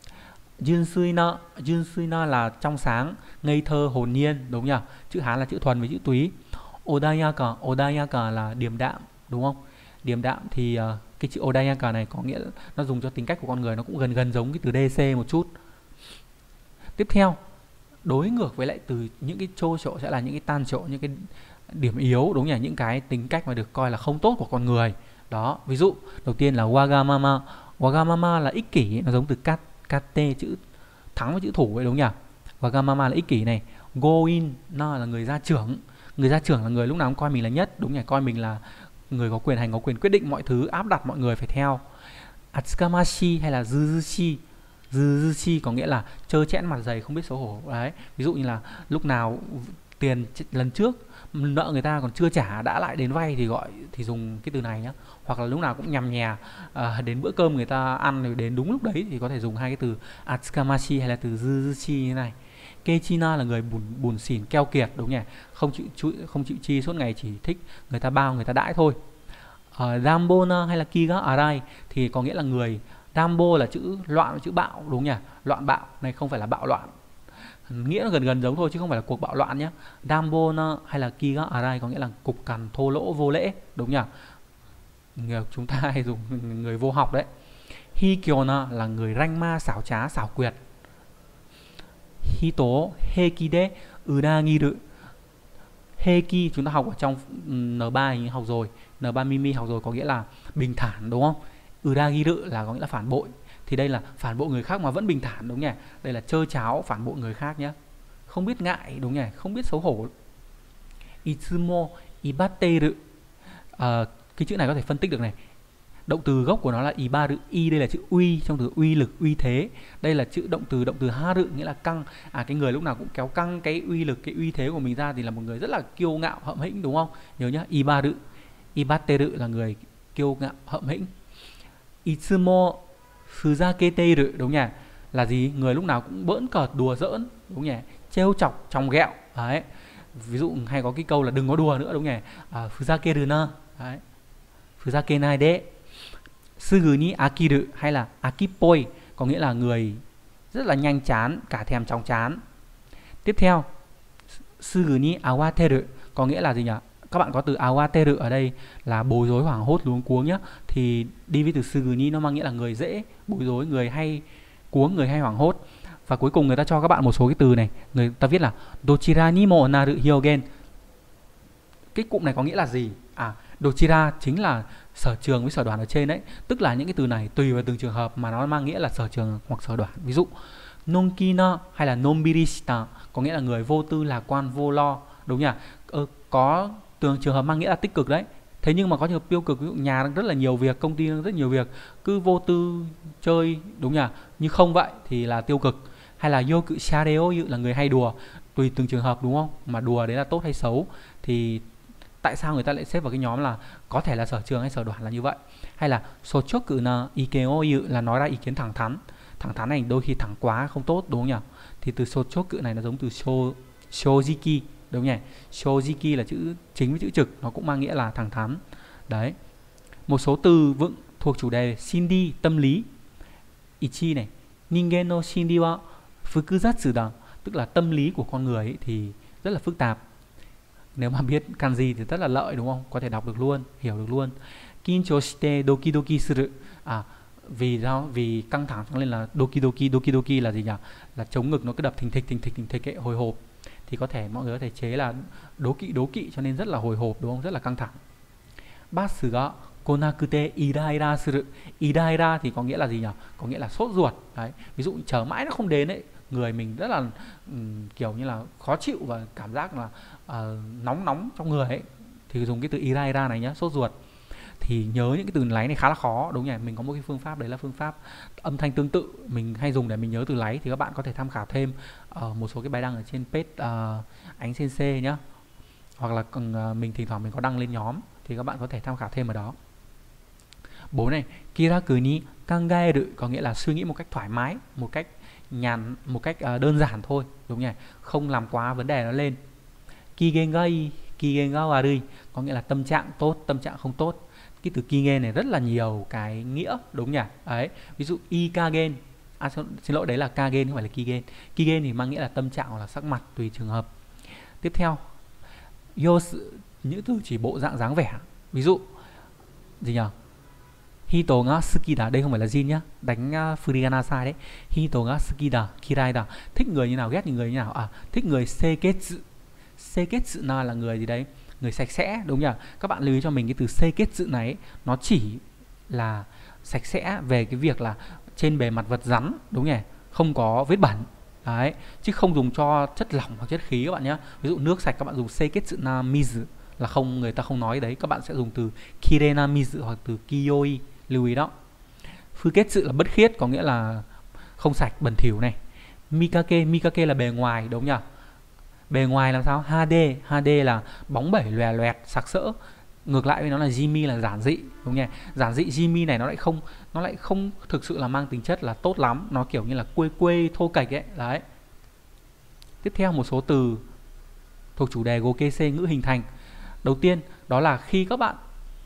Junsui na là trong sáng, ngây thơ, hồn nhiên đúng nhỉ? Chữ Hán là chữ thuần với chữ túy. Odayaka là điềm đạm đúng không? Điềm đạm thì cái chữ Odayaka này có nghĩa là nó dùng cho tính cách của con người, nó cũng gần gần giống cái từ DC một chút. Tiếp theo, đối ngược với lại từ những cái chô chỗ sẽ là những cái tan chỗ, những cái điểm yếu đúng nhỉ, những cái tính cách mà được coi là không tốt của con người. Đó, ví dụ đầu tiên là wagamama. Wagamama là ích kỷ, nó giống từ kate, chữ thắng với chữ thủ vậy đúng nhỉ? Wagamama là ích kỷ này. Goin nó là người gia trưởng. Người gia trưởng là người lúc nào cũng coi mình là nhất đúng nhỉ, coi mình là người có quyền hành, có quyền quyết định mọi thứ, áp đặt mọi người phải theo. Atsukamashi hay là Zuzushi. Zuzushi có nghĩa là trơ trẽn mặt dày, không biết xấu hổ đấy. Ví dụ như là lúc nào tiền lần trước nợ người ta còn chưa trả đã lại đến vay thì dùng cái từ này nhá. Hoặc là lúc nào cũng nhằm nhè đến bữa cơm người ta ăn rồi đến đúng lúc đấy thì có thể dùng hai cái từ Atsukamashi hay là từ Zuzushi như này. Keichina là người buồn xỉn keo kiệt đúng nhỉ, không chịu chi, suốt ngày chỉ thích người ta bao, người ta đãi thôi. Dambona hay là Kiga Arai thì có nghĩa là người. Dambo là chữ loạn, chữ bạo đúng nhỉ, loạn bạo này không phải là bạo loạn, nghĩa nó gần gần giống thôi chứ không phải là cuộc bạo loạn nhé. Dambona hay là Kiga Arai có nghĩa là cục cằn, thô lỗ, vô lễ đúng nhỉ, chúng ta hay dùng người vô học đấy. Hikyona là người ranh ma, xảo trá, xảo quyệt. Hito hekide uragiru. Heki chúng ta học ở trong N3 hình học rồi, N3 Mimi học rồi, có nghĩa là bình thản đúng không? Uragiru là có nghĩa là phản bội. Thì đây là phản bội người khác mà vẫn bình thản đúng nhỉ? Đây là trơ cháo phản bội người khác nhé. Không biết ngại đúng nhỉ? Không biết xấu hổ. Itsumo ibateru. Cái chữ này có thể phân tích được này. Động từ gốc của nó là ibaru, i đây là chữ uy trong từ uy lực, uy thế. Đây là chữ động từ haru nghĩa là căng. Cái người lúc nào cũng kéo căng cái uy lực, cái uy thế của mình ra thì là một người rất là kiêu ngạo, hậm hĩnh đúng không? Nhớ nhá, ibaru. Ibateru là người kiêu ngạo, hậm hĩnh. Itsumo fuzaketeru đúng nhỉ? Là gì? Người lúc nào cũng bỡn cợt, đùa giỡn đúng nhỉ? Trêu chọc, chòng ghẹo. Đấy. Ví dụ hay có cái câu là đừng có đùa nữa đúng nhỉ? Fuzakeru na. Đấy. Fuzakenai de. Sugu ni akiru hay là akipoi có nghĩa là người rất là nhanh chán, cả thèm chóng chán. Tiếp theo, sugu ni awateru có nghĩa là gì nhỉ? Các bạn có từ awateru ở đây là bối rối, hoảng hốt, luống cuống nhá. Thì đi với từ sugu ni nó mang nghĩa là người dễ bối rối, người hay cuống, người hay hoảng hốt. Và cuối cùng người ta cho các bạn một số cái từ này, người ta viết là dochira ni mo naru hyogen. Cái cụm này có nghĩa là gì? Dochira chính là sở trường với sở đoản ở trên đấy. Tức là những cái từ này tùy vào từng trường hợp mà nó mang nghĩa là sở trường hoặc sở đoản. Ví dụ nonkina hay là nonbirishita có nghĩa là người vô tư, lạc quan, vô lo đúng nhỉ? Có trường hợp mang nghĩa là tích cực đấy. Thế nhưng mà có trường hợp tiêu cực, ví dụ nhà đang rất là nhiều việc, công ty đang rất nhiều việc, cứ vô tư chơi đúng nhỉ? Như không vậy thì là tiêu cực. Hay là yoku shareo là người hay đùa, tùy từng trường hợp đúng không? Mà đùa đấy là tốt hay xấu thì tại sao người ta lại xếp vào cái nhóm là có thể là sở trường hay sở đoản là như vậy. Hay là sochoku na ikeo là nói ra ý kiến thẳng thắn. Thẳng thắn này đôi khi thẳng quá không tốt đúng không nhỉ? Thì từ sochoku này nó giống từ shojiki đúng nhỉ? Shojiki là chữ chính với chữ trực, nó cũng mang nghĩa là thẳng thắn. Đấy. Một số từ vựng thuộc chủ đề Shindy, tâm lý. Ichi này, ningen no Shindy wa fukuzatsu da, tức là tâm lý của con người ấy thì rất là phức tạp. Nếu mà biết kanji thì rất là lợi đúng không? Có thể đọc được luôn, hiểu được luôn. Kincho shite doki doki suru. Vì căng thẳng cho nên là doki doki là gì nhỉ? Là chống ngực nó cứ đập thình thịch ấy, hồi hộp. Thì có thể mọi người có thể chế là đố kỵ cho nên rất là hồi hộp đúng không? Rất là căng thẳng. Basu ga konakute iraira suru. Iraira thì có nghĩa là gì nhỉ? Có nghĩa là sốt ruột. Đấy. Ví dụ chờ mãi nó không đến ấy, người mình rất là kiểu như là khó chịu và cảm giác là nóng trong người ấy, thì dùng cái từ iraira này nhá, sốt ruột. Thì nhớ những cái từ láy này khá là khó đúng nhỉ? Mình có một cái phương pháp, đấy là phương pháp âm thanh tương tự mình hay dùng để mình nhớ từ láy, thì các bạn có thể tham khảo thêm một số cái bài đăng ở trên page Ánh Sensei nhá, hoặc là mình thỉnh thoảng mình có đăng lên nhóm thì các bạn có thể tham khảo thêm ở đó. 4 này, kiraku ni kangaeru có nghĩa là suy nghĩ một cách thoải mái, một cách nhàn, một cách đơn giản thôi, đúng nhỉ? Không làm quá vấn đề nó lên. Kigen ga ii, kigen ga warui có nghĩa là tâm trạng tốt, tâm trạng không tốt. Cái từ kigen này rất là nhiều cái nghĩa, đúng nhỉ? Đấy, ví dụ ikagen, xin lỗi đấy là kagen không phải là kigen. Kigen thì mang nghĩa là tâm trạng hoặc là sắc mặt tùy trường hợp. Tiếp theo, yosu, những từ chỉ bộ dạng dáng vẻ. Ví dụ gì nhỉ? Hito ga suki da, đây không phải là Jin nhá, đánh furigana sai đấy. Hito ga suki da, kirai da, thích người như nào, ghét người như nào. À, thích người seiketsu. Seiketsu là người gì đấy? Người sạch sẽ, đúng nhỉ? Các bạn lưu ý cho mình cái từ seiketsu này ấy, nó chỉ là sạch sẽ về cái việc là trên bề mặt vật rắn, đúng nhỉ? Không có vết bẩn. Đấy, chứ không dùng cho chất lỏng hoặc chất khí các bạn nhé. Ví dụ nước sạch các bạn dùng seiketsu na mizu là không, người ta không nói đấy, các bạn sẽ dùng từ kirei na mizu hoặc từ kiyoi, lưu ý đó. Fuketsu là bất khiết, có nghĩa là không sạch, bẩn thỉu này. Mikake, mikake là bề ngoài, đúng nhỉ? Bề ngoài làm sao? Hade, hade là bóng bẩy, lòe loẹt, sặc sỡ. Ngược lại với nó là Jimmy là giản dị, đúng nhỉ? Giản dị Jimmy này nó lại không thực sự là mang tính chất là tốt lắm, nó kiểu như là quê quê thô kệch ấy, đấy. Tiếp theo một số từ thuộc chủ đề Gokese ngữ hình thành. Đầu tiên đó là khi các bạn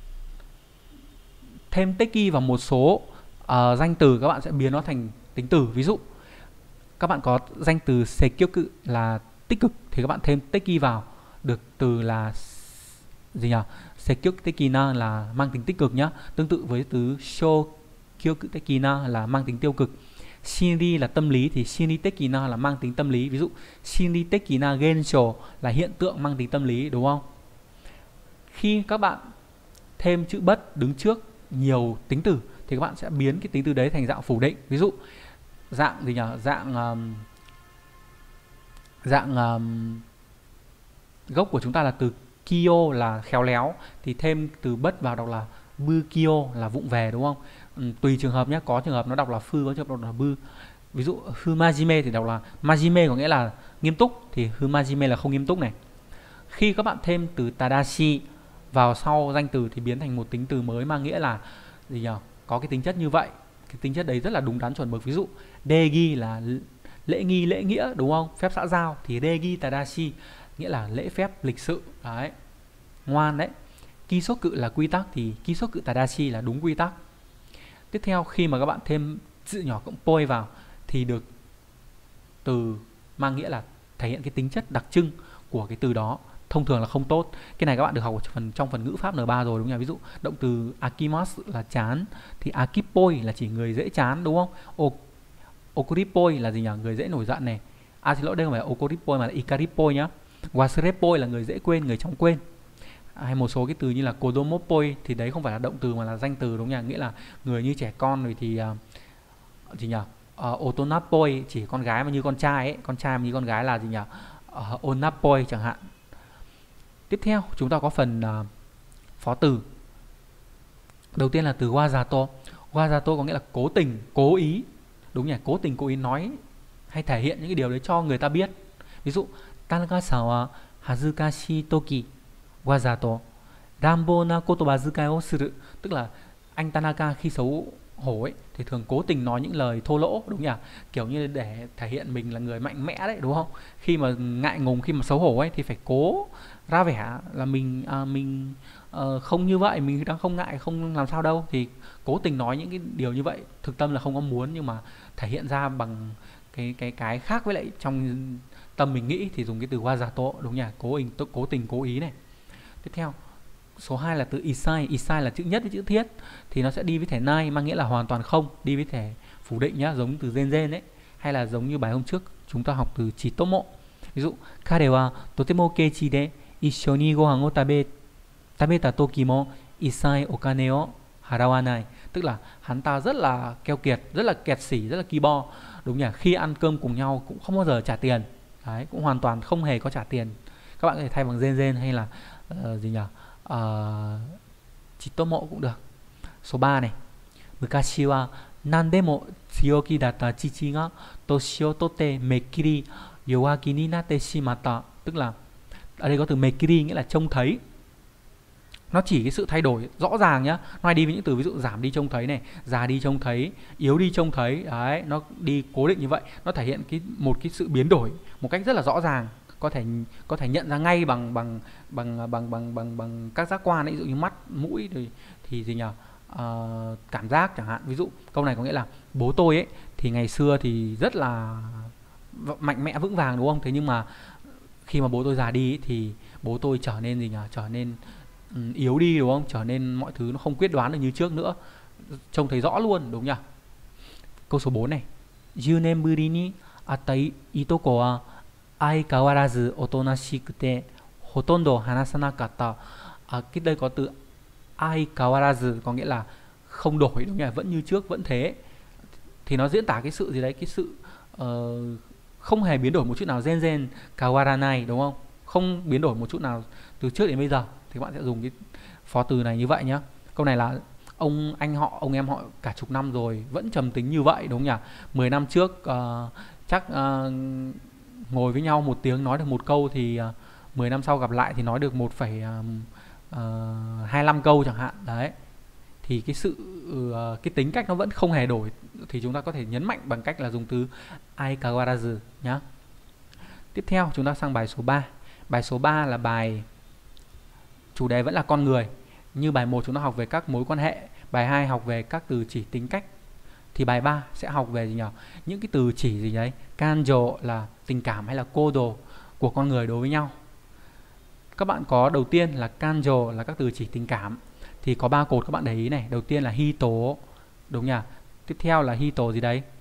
thêm teki vào một số danh từ, các bạn sẽ biến nó thành tính từ. Ví dụ các bạn có danh từ seikyoku là tích cực thì các bạn thêm teki vào được từ là gì nhỉ? Seikyoku tekina là mang tính tích cực nhá. Tương tự với từ shokyoku tekina là mang tính tiêu cực. Shinri là tâm lý thì shinri tekina là mang tính tâm lý. Ví dụ shinri tekina gensho là hiện tượng mang tính tâm lý, đúng không? Khi các bạn thêm chữ bất đứng trước nhiều tính từ thì các bạn sẽ biến cái tính từ đấy thành dạng phủ định. Ví dụ dạng gì nhỉ? Gốc của chúng ta là từ kiyo là khéo léo thì thêm từ bất vào đọc là bư kiyo là vụng về, đúng không? Tùy trường hợp nhé, có trường hợp nó đọc là phư, có trường hợp đọc là bư. Ví dụ humajime thì đọc là majime có nghĩa là nghiêm túc thì humajime là không nghiêm túc này. Khi các bạn thêm từ tadashi vào sau danh từ thì biến thành một tính từ mới mang nghĩa là gì nhỉ? Có cái tính chất như vậy. Cái tính chất đấy rất là đúng đắn chuẩn mực. Ví dụ degi là lễ nghi lễ nghĩa, đúng không? Phép xã giao thì degi tadashi nghĩa là lễ phép lịch sự, đấy, ngoan đấy. Kisoku là quy tắc thì kisoku tadashi là đúng quy tắc. Tiếp theo khi mà các bạn thêm chữ nhỏ cộng poi vào thì được từ mang nghĩa là thể hiện cái tính chất đặc trưng của cái từ đó, thông thường là không tốt. Cái này các bạn được học trong phần ngữ pháp N3 rồi, đúng không? Ví dụ động từ akimasu là chán thì akipoi là chỉ người dễ chán, đúng không? Okuripoi là gì nhỉ? Người dễ nổi giận này. Xin lỗi, đây không phải okuripoi mà là ikaripoi nhá. Wasurepoi là người dễ quên, người chóng quên. Hay một số cái từ như là kodomopoi thì đấy không phải là động từ mà là danh từ, đúng không nhỉ? Nghĩa là người như trẻ con rồi thì gì nhỉ? Otonapoi chỉ con gái mà như con trai ấy, con trai mà như con gái là gì nhỉ? Onapoi chẳng hạn. Tiếp theo chúng ta có phần phó từ. Đầu tiên là từ wazato. Wazato có nghĩa là cố tình, cố ý, đúng nhỉ? Cố tình, cố ý nói hay thể hiện những cái điều đấy cho người ta biết. Ví dụ Tanaka-san wa hazukashi toki wazato ranbou na kotoba zukai o suru, tức là anh Tanaka khi xấu hổ ấy thì thường cố tình nói những lời thô lỗ, đúng nhỉ? Kiểu như để thể hiện mình là người mạnh mẽ đấy, đúng không? Khi mà ngại ngùng, khi mà xấu hổ ấy thì phải cố ra vẻ là mình không như vậy, mình đang không ngại, không làm sao đâu, thì cố tình nói những cái điều như vậy, thực tâm là không có muốn nhưng mà thể hiện ra bằng cái khác với lại trong tâm mình nghĩ thì dùng cái từ wazato, đúng nhỉ? Cố tình, cố ý này. Tiếp theo số 2 là từ isai. Isai là chữ nhất với chữ thiết thì nó sẽ đi với thể nai mang nghĩa là hoàn toàn không, đi với thể phủ định nhá, giống từ gen ấy, hay là giống như bài hôm trước chúng ta học từ chitomo. Ví dụ kare wa totemo keichi de issho ni gohan o tabeta toki mo isai okane o harawanai, tức là hắn ta rất là keo kiệt, rất là kẹt xỉ, rất là ki bo, đúng nhỉ? Khi ăn cơm cùng nhau cũng không bao giờ trả tiền. Đấy, cũng hoàn toàn không hề có trả tiền. Các bạn có thể thay bằng gen hay là gì nhỉ? Chitomo cũng được. Số 3 này. Mukashi wa nandemo tsuyoki datta chichi ga toshi o totte mekiri yowaki ni natte shimatta, tức là ở đây có từ mekiri nghĩa là trông thấy. Nó chỉ cái sự thay đổi rõ ràng nhá. Nó hay đi với những từ ví dụ giảm đi trông thấy này, già đi trông thấy, yếu đi trông thấy. Đấy, nó đi cố định như vậy. Nó thể hiện một cái sự biến đổi một cách rất là rõ ràng, có thể nhận ra ngay bằng các giác quan ấy, ví dụ như mắt, mũi thì gì nhỉ? Cảm giác chẳng hạn. Ví dụ câu này có nghĩa là bố tôi ấy thì ngày xưa thì rất là mạnh mẽ vững vàng đúng không? Thế nhưng mà khi mà bố tôi già đi ấy, thì bố tôi trở nên gì nhỉ? Trở nên yếu đi đúng không? Trở nên mọi thứ nó không quyết đoán được như trước nữa. Trông thấy rõ luôn đúng nhỉ? Câu số 4 này. 10年ぶりに会ったいとこは相変わらずおとなしくてほとんど話さなかった. Cái đây có từ ai kawarazu có nghĩa là không đổi đúng không? Vẫn như trước, vẫn thế. Thì nó diễn tả cái sự gì đấy, cái sự không hề biến đổi một chút nào, zen kawaranai đúng không? Không biến đổi một chút nào từ trước đến bây giờ. Thì các bạn sẽ dùng cái phó từ này như vậy nhá. Câu này là ông anh họ, ông em họ cả chục năm rồi vẫn trầm tính như vậy đúng không nhỉ? 10 năm trước chắc ngồi với nhau một tiếng nói được một câu thì 10 năm sau gặp lại thì nói được 1,25 câu chẳng hạn. Đấy. Thì cái tính cách nó vẫn không hề đổi, thì chúng ta có thể nhấn mạnh bằng cách là dùng từ aikawarazu nhá. Tiếp theo chúng ta sang bài số 3. Bài số 3 là bài chủ đề vẫn là con người. Như bài 1 chúng ta học về các mối quan hệ, bài 2 học về các từ chỉ tính cách. Thì bài 3 sẽ học về gì nhỉ? Những cái từ chỉ gì đấy, kanjo là tình cảm hay là kodo của con người đối với nhau. Các bạn có đầu tiên là kanjo là các từ chỉ tình cảm. Thì có 3 cột các bạn để ý này. Đầu tiên là hito, đúng nhỉ? Tiếp theo là hito gì đấy?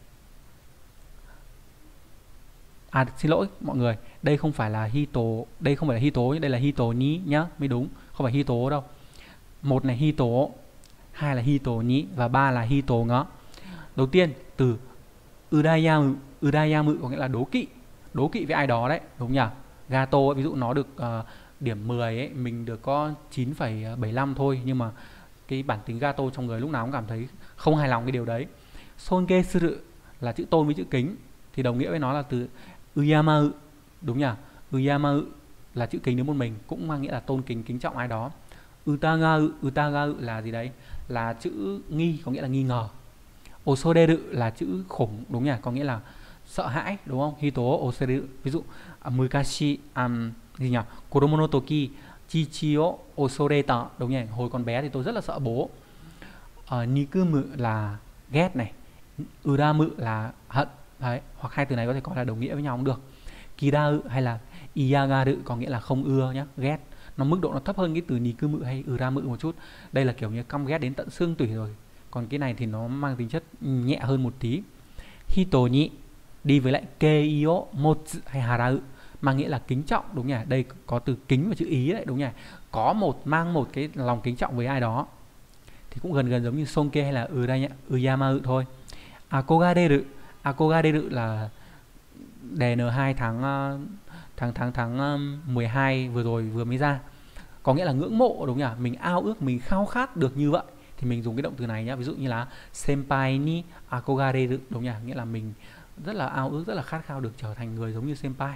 Xin lỗi mọi người, đây không phải là hito, đây không phải là hito, đây là hito ni nhá, mới đúng, không phải hito đâu. Một này hito, hai là hito ni và ba là hito ngó. Đầu tiên từ urayamu, urayamu có nghĩa là đố kỵ với ai đó đấy, đúng nhỉ? Gato ví dụ nó được điểm 10 ấy, mình được có 9,75 thôi, nhưng mà cái bản tính gato trong người lúc nào cũng cảm thấy không hài lòng cái điều đấy. Sonke suru là chữ tôn với chữ kính, thì đồng nghĩa với nó là từ uyamau, đúng nhỉ? Uyamau là chữ kính đến một mình, cũng mang nghĩa là tôn kính, kính trọng ai đó. Utagau là gì đấy? Là chữ nghi, có nghĩa là nghi ngờ. Osoreru là chữ khủng, đúng nhỉ? Có nghĩa là sợ hãi, đúng không? Hito osoreru. Ví dụ mukashi gì nhỉ? Kodomo no toki chichi o osoreta, đúng nhỉ? Hồi còn bé thì tôi rất là sợ bố. Nikumu là ghét này. Uramu là hận. Đấy, hoặc hai từ này có thể coi là đồng nghĩa với nhau cũng được. Kirau hay là iyagaru có nghĩa là không ưa nhá, ghét. Nó mức độ nó thấp hơn cái từ nikumu hay uramu một chút. Đây là kiểu như căm ghét đến tận xương tủy rồi. Còn cái này thì nó mang tính chất nhẹ hơn một tí. Hito ni đi với lại keio motsu hay harau, mang nghĩa là kính trọng, đúng nhỉ? Đây có từ kính và chữ ý đấy, đúng nhỉ? Mang một cái lòng kính trọng với ai đó. Thì cũng gần giống như sonke hay là uyamau thôi. Akogareru là đề N2 tháng 12 vừa mới ra. Có nghĩa là ngưỡng mộ, đúng nhỉ? Mình ao ước, mình khao khát được như vậy thì mình dùng cái động từ này nhá. Ví dụ như là senpai ni akogareru, đúng nhỉ? Nghĩa là mình rất là ao ước, rất là khát khao được trở thành người giống như senpai.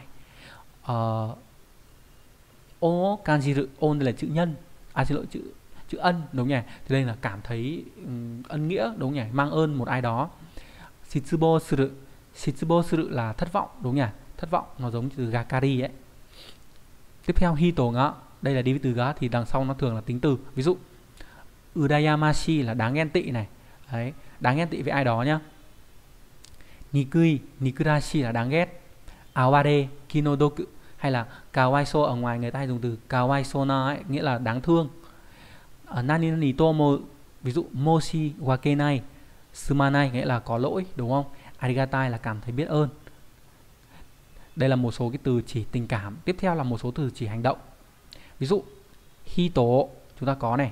O kanjiru, on là chữ nhân. Xin lỗi, chữ ân, đúng nhỉ? Thì đây là cảm thấy ân nghĩa, đúng nhỉ? Mang ơn một ai đó. Shitsubo suru là thất vọng, đúng nhỉ? Thất vọng nó giống từ gakari ấy. Tiếp theo hito ngã, đây là đi với từ gá thì đằng sau nó thường là tính từ. Ví dụ urayamashi là đáng ghen tị này. Đấy, đáng ghen tị với ai đó nhá. Nikurashi là đáng ghét. Aware kinodoku hay là kawaiso, ở ngoài người ta hay dùng từ kawaisona ấy, nghĩa là đáng thương. Nani nani tomo, ví dụ moshi wakenai sumanai nghĩa là có lỗi, đúng không? Arigatai là cảm thấy biết ơn. Đây là một số cái từ chỉ tình cảm. Tiếp theo là một số từ chỉ hành động. Ví dụ hito chúng ta có này,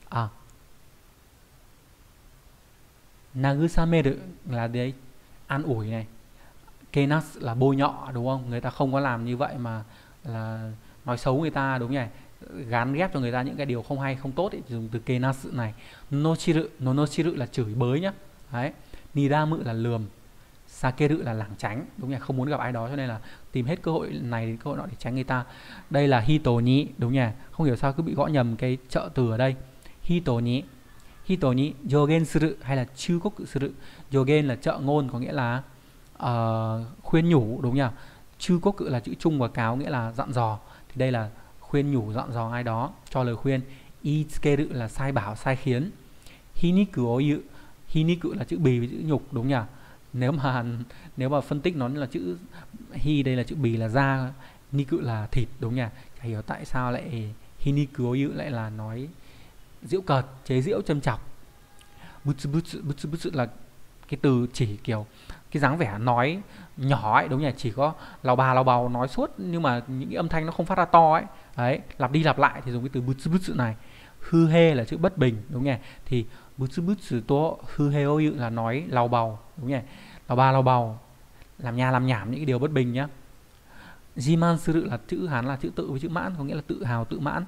nagusameru là đấy an ủi này. Kenas là bôi nhọ, đúng không? Người ta không có làm như vậy mà là nói xấu người ta, đúng nhỉ? Gán ghép cho người ta những cái điều không hay, không tốt ấy, dùng từ kenas này. Nonoshiru là chửi bới nhá. Đấy. Niramu là lườm. Sakeru là lảng tránh, đúng nhỉ, không muốn gặp ai đó cho nên là tìm hết cơ hội này đến cơ hội nọ để tránh người ta. Đây là hito ni, đúng nhỉ, không hiểu sao cứ bị gõ nhầm cái trợ từ ở đây. Hito ni jogen suru hay là chukoku suru. Jogen là trợ ngôn, có nghĩa là khuyên nhủ, đúng nhỉ. Chukoku là chữ chung và cáo, nghĩa là dặn dò. Thì đây là khuyên nhủ, dặn dò ai đó, cho lời khuyên. Itsukeru là sai bảo, sai khiến. Hiniku o yu, hiniku là chữ bì với chữ nhục, đúng nhỉ. Nếu mà phân tích nó là chữ hi, đây là chữ bì là da, niku là thịt, đúng nhỉ. Chả hiểu tại sao lại hiniku o yu lại là nói giễu cợt, chế giễu, châm chọc. Butsu là cái từ chỉ kiểu cái dáng vẻ nói nhỏ ấy, đúng nhỉ, chỉ có lào bào nói suốt nhưng mà những cái âm thanh nó không phát ra to ấy. Đấy, lặp đi lặp lại thì dùng cái từ butsu này. Hư hê là chữ bất bình, đúng nhỉ. Thì butsu to hư hê ô là nói lào bào, đúng nhỉ. Lào bào, làm nhảm những cái điều bất bình nhá. Jiman suru là chữ Hán là chữ tự với chữ mãn, có nghĩa là tự hào, tự mãn.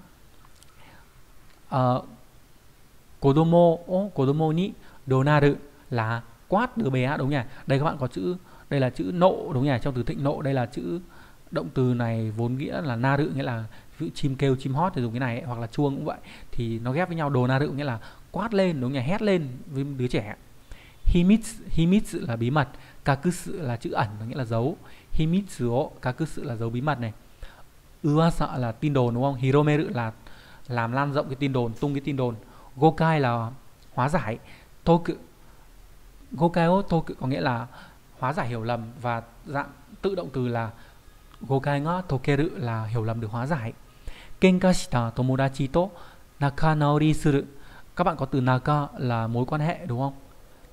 Kodomo ni donaru là quát đứa bé, đúng nhỉ. Đây các bạn có chữ, đây là chữ nộ, đúng nhỉ, trong từ thịnh nộ. Đây là chữ động từ này vốn nghĩa là naru, nghĩa là ví dụ chim kêu, chim hót thì dùng cái này ấy, hoặc là chuông cũng vậy, thì nó ghép với nhau. Donaru nghĩa là quát lên, đúng nhỉ, hét lên với đứa trẻ. Himitsu là bí mật. Kakusu là chữ ẩn, nghĩa là giấu. Himitsu o kakusu là giấu bí mật này. Uwasa là tin đồn, đúng không. Hiromeru là làm lan rộng cái tin đồn, tung cái tin đồn. Gokai là hóa giải. Toku, Gokai o toku có nghĩa là hóa giải hiểu lầm, và dạng tự động từ là Gokai ga tokeru là hiểu lầm được hóa giải. Kenka shita tomodachi to naka naori suru. Các bạn có từ naka là mối quan hệ, đúng không.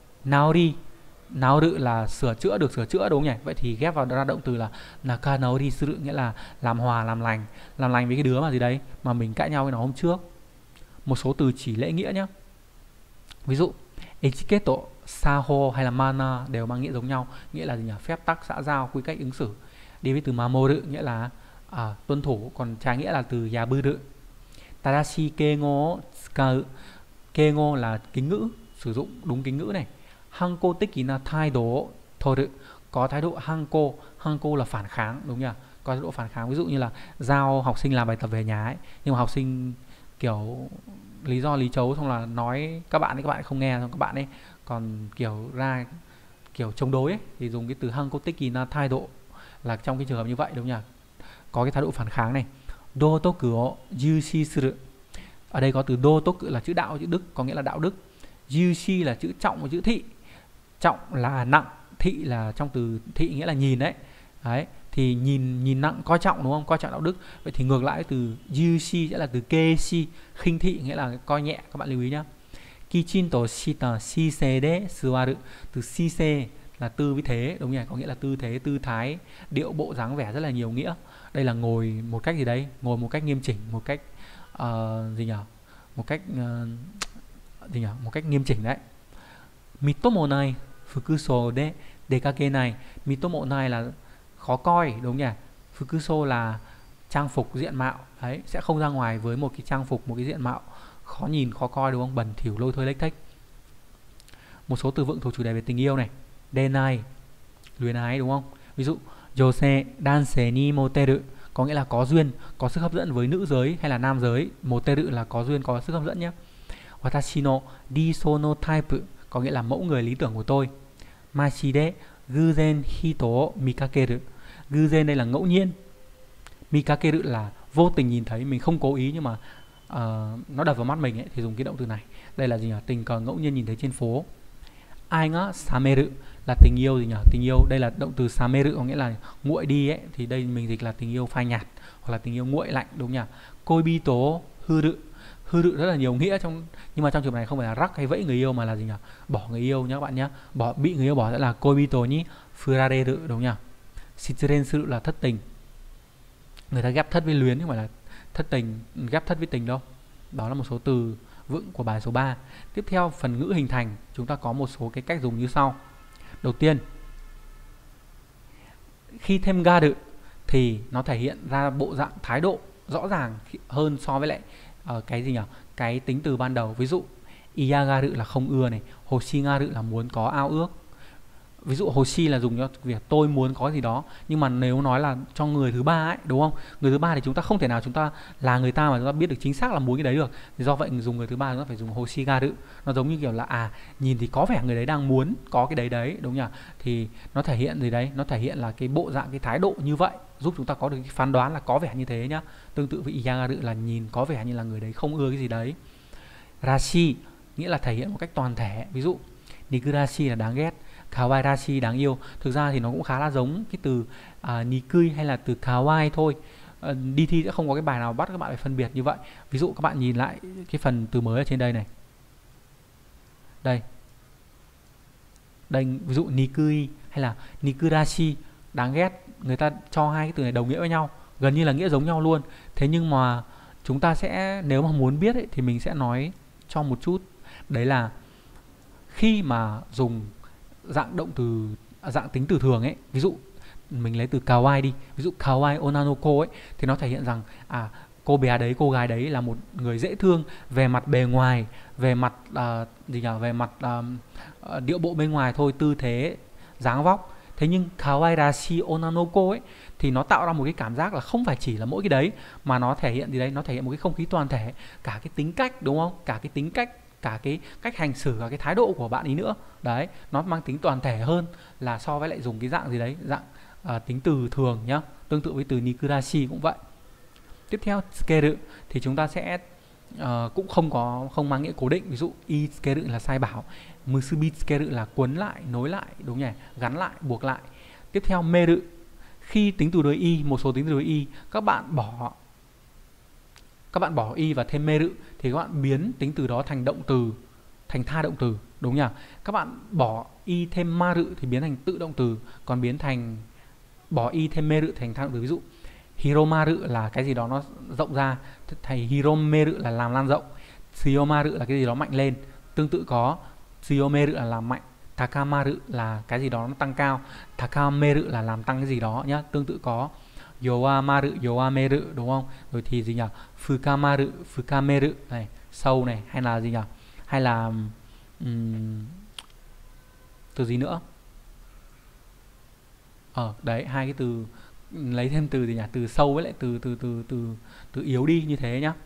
Naoru là sửa chữa, được sửa chữa, đúng không nhỉ. Vậy thì ghép vào ra động từ là naka naori suru, nghĩa là làm hòa, làm lành với cái đứa mà gì đấy mà mình cãi nhau với nó hôm trước. Một số từ chỉ lễ nghĩa nhé. Ví dụ etiquette, saho hay là mana đều mang nghĩa giống nhau, nghĩa là gì nhỉ? Phép tắc, xã giao, quy cách ứng xử. Đi với từ mamoru nghĩa là tuân thủ, còn trái nghĩa là từ yaburu. Tadashi keigo tsukau, keigo là kính ngữ, sử dụng đúng kính ngữ này. Hanko teki na taido toru, có thái độ hanko là phản kháng, đúng nhỉ, có thái độ phản kháng. Ví dụ như là giao học sinh làm bài tập về nhà ấy, nhưng mà học sinh kiểu lý do lý chấu, xong là nói các bạn ấy không nghe, xong các bạn ấy còn kiểu ra kiểu chống đối ấy, thì dùng cái từ hanko teki na taido là trong cái trường hợp như vậy, đúng nhỉ, có cái thái độ phản kháng này. Dotoku o yushi suru, ở đây có từ dotoku là chữ đạo, chữ đức, có nghĩa là đạo đức. Yushi là chữ trọng và chữ thị. Trọng là nặng, thị là trong từ thị nghĩa là nhìn đấy. Đấy, thì nhìn nặng, coi trọng, đúng không, coi trọng đạo đức. Vậy thì ngược lại từ yushi sẽ là từ keishi, khinh thị, nghĩa là coi nhẹ, các bạn lưu ý nhé. Kichin to shita shise de suwaru, từ shise là tư với thế, đúng nhỉ, có nghĩa là tư thế, tư thái, điệu bộ, dáng vẻ, rất là nhiều nghĩa. Đây là ngồi một cách gì đấy, ngồi một cách nghiêm chỉnh, một cách một cách nghiêm chỉnh đấy. Mitomo nai fukuso de dekake nai. Mitomo nai là khó coi, đúng nhỉ. Fukuso là trang phục, diện mạo, đấy, sẽ không ra ngoài với một cái trang phục, một cái diện mạo khó nhìn, khó coi, đúng không, bẩn thỉu, lôi thôi lếch thếch. Một số từ vựng thuộc chủ đề về tình yêu này. Denai, luyến ái, đúng không. Ví dụ Jose danse ni moteru, có nghĩa là có duyên, có sức hấp dẫn với nữ giới hay là nam giới. Moteru là có duyên, có sức hấp dẫn nhé. Watashi no diso no type, có nghĩa là mẫu người lý tưởng của tôi. Machi de guzen hito o mikakeru, guzen đây là ngẫu nhiên, mikakeru là vô tình nhìn thấy, mình không cố ý nhưng mà nó đập vào mắt mình ấy, thì dùng cái động từ này. Đây là gì nhỉ? Tình cờ ngẫu nhiên nhìn thấy trên phố. Ai ngã sameru là tình yêu gì nhỉ? Tình yêu, đây là động từ sameru có nghĩa là nguội đi ấy, thì đây mình dịch là tình yêu phai nhạt hoặc là tình yêu nguội lạnh, đúng nhỉ. Koibito huru, huru rất là nhiều nghĩa nhưng mà trong trường này không phải là rắc hay vẫy người yêu mà là gì nhỉ? Bỏ người yêu nhé các bạn nhé. Bị người yêu bỏ sẽ là koibito ni furareru, đúng nhỉ. Shichiren suru là thất tình. Người ta ghép thất với luyến nhưng mà là thất tình, ghép thất với tình đâu. Đó là một số từ vựng của bài số 3. Tiếp theo phần ngữ hình thành, chúng ta có một số cái cách dùng như sau. Đầu tiên, khi thêm garu thì nó thể hiện ra bộ dạng thái độ rõ ràng hơn so với lại cái gì nhỉ? Cái tính từ ban đầu. Ví dụ iyagaru là không ưa này, hoshigaru là muốn có, ao ước. Ví dụ hoshi là dùng cho việc tôi muốn có gì đó, nhưng mà nếu nói là cho người thứ ba ấy, đúng không? Người thứ ba thì chúng ta không thể nào chúng ta là người ta mà chúng ta biết được chính xác là muốn cái đấy được. Thì do vậy dùng người thứ ba chúng ta phải dùng hoshigaru. Nó giống như kiểu là nhìn thì có vẻ người đấy đang muốn có cái đấy đấy, đúng nhỉ? Thì nó thể hiện gì đấy? Nó thể hiện là cái bộ dạng, cái thái độ như vậy, giúp chúng ta có được cái phán đoán là có vẻ như thế nhá. Tương tự với iyagaru là nhìn có vẻ như là người đấy không ưa cái gì đấy. Rashi nghĩa là thể hiện một cách toàn thể. Ví dụ Nigurashi là đáng ghét, Kawairashi đáng yêu. Thực ra thì nó cũng khá là giống cái từ Nikui hay là từ Kawaii thôi. Đi thi sẽ không có cái bài nào bắt các bạn phải phân biệt như vậy. Ví dụ các bạn nhìn lại cái phần từ mới ở trên đây này. Đây. Đây ví dụ Nikui hay là Nikurashi đáng ghét, người ta cho hai cái từ này đồng nghĩa với nhau, gần như là nghĩa giống nhau luôn. Thế nhưng mà chúng ta sẽ, nếu mà muốn biết ấy, thì mình sẽ nói cho một chút. Đấy là khi mà dùng dạng động từ, dạng tính từ thường ấy, ví dụ mình lấy từ kawaii đi, ví dụ kawaii onanoko ấy, thì nó thể hiện rằng cô bé đấy, cô gái đấy là một người dễ thương về mặt bề ngoài, về mặt về mặt điệu bộ bên ngoài thôi, tư thế, dáng vóc. Thế nhưng kawairashi onanoko ấy thì nó tạo ra một cái cảm giác là không phải chỉ là mỗi cái đấy, mà nó thể hiện gì đấy, nó thể hiện một cái không khí toàn thể, cả cái tính cách, đúng không? Cả cái tính cách, cả cái cách hành xử và cái thái độ của bạn ý nữa. Đấy, nó mang tính toàn thể hơn là so với lại dùng cái dạng gì đấy, dạng tính từ thường nhá. Tương tự với từ nikurashi cũng vậy. Tiếp theo tsukeru thì chúng ta sẽ cũng không mang nghĩa cố định. Ví dụ i tsukeru là sai bảo, musubi tsukeru là quấn lại, nối lại, đúng nhỉ, gắn lại, buộc lại. Tiếp theo meru, khi tính từ đối y, một số tính từ đối y các bạn bỏ y và thêm meru thì các bạn biến tính từ đó thành động từ, thành tha động từ, đúng nhỉ? Các bạn bỏ y thêm maru thì biến thành tự động từ, còn biến thành bỏ y thêm meru thành tha động từ. Ví dụ hiromaru là cái gì đó nó rộng ra, thầy hiromeru là làm lan rộng, tsuyomaru là cái gì đó mạnh lên. Tương tự có tsuyomeru là làm mạnh, takamaru là cái gì đó nó tăng cao, takameru là làm tăng cái gì đó nhá. Tương tự có yowamaru, yowameru, đúng không? Rồi thì gì nhỉ? Fukamaru, fukameru này, sâu này, hay là gì nhỉ? Hay là từ gì nữa? Đấy, hai cái từ, lấy thêm từ gì nhỉ? Từ sâu với lại từ yếu đi như thế nhá.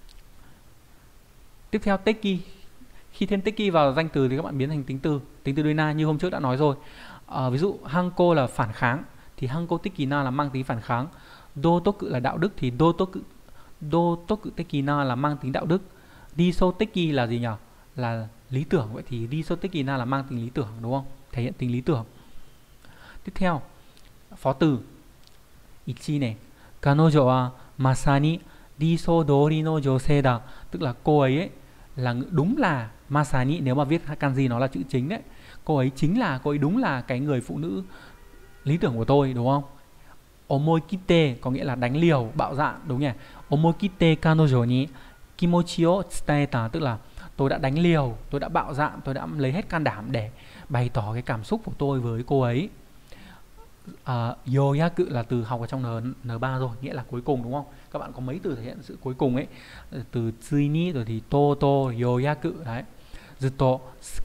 Tiếp theo teki. Khi thêm teki vào danh từ thì các bạn biến thành tính từ đối na như hôm trước đã nói rồi. Ví dụ hanko là phản kháng thì hanko tekina là mang tính phản kháng. Dotoku là đạo đức thì dotoku tekina là mang tính đạo đức. Risoteki là gì nhỉ? Là lý tưởng. Vậy thì risoteki là mang tính lý tưởng, đúng không? Thể hiện tính lý tưởng. Tiếp theo phó từ ichi này, kanojo wa masani riso dori no josei da, tức là cô ấy là đúng là masani, nếu mà viết kanji nó là chữ chính đấy, cô ấy đúng là cái người phụ nữ lý tưởng của tôi, đúng không? Omoikite có nghĩa là đánh liều, bạo dạn, đúng nhỉ? Omoikite kanojo ni kimochi o tsutaeta, tức là tôi đã đánh liều, tôi đã bạo dạn, tôi đã lấy hết can đảm để bày tỏ cái cảm xúc của tôi với cô ấy. Yoyaku là từ học ở trong N3 rồi, nghĩa là cuối cùng, đúng không? Các bạn có mấy từ thể hiện sự cuối cùng ấy, từ tsuini rồi thì toto, yoyaku đấy. Zutto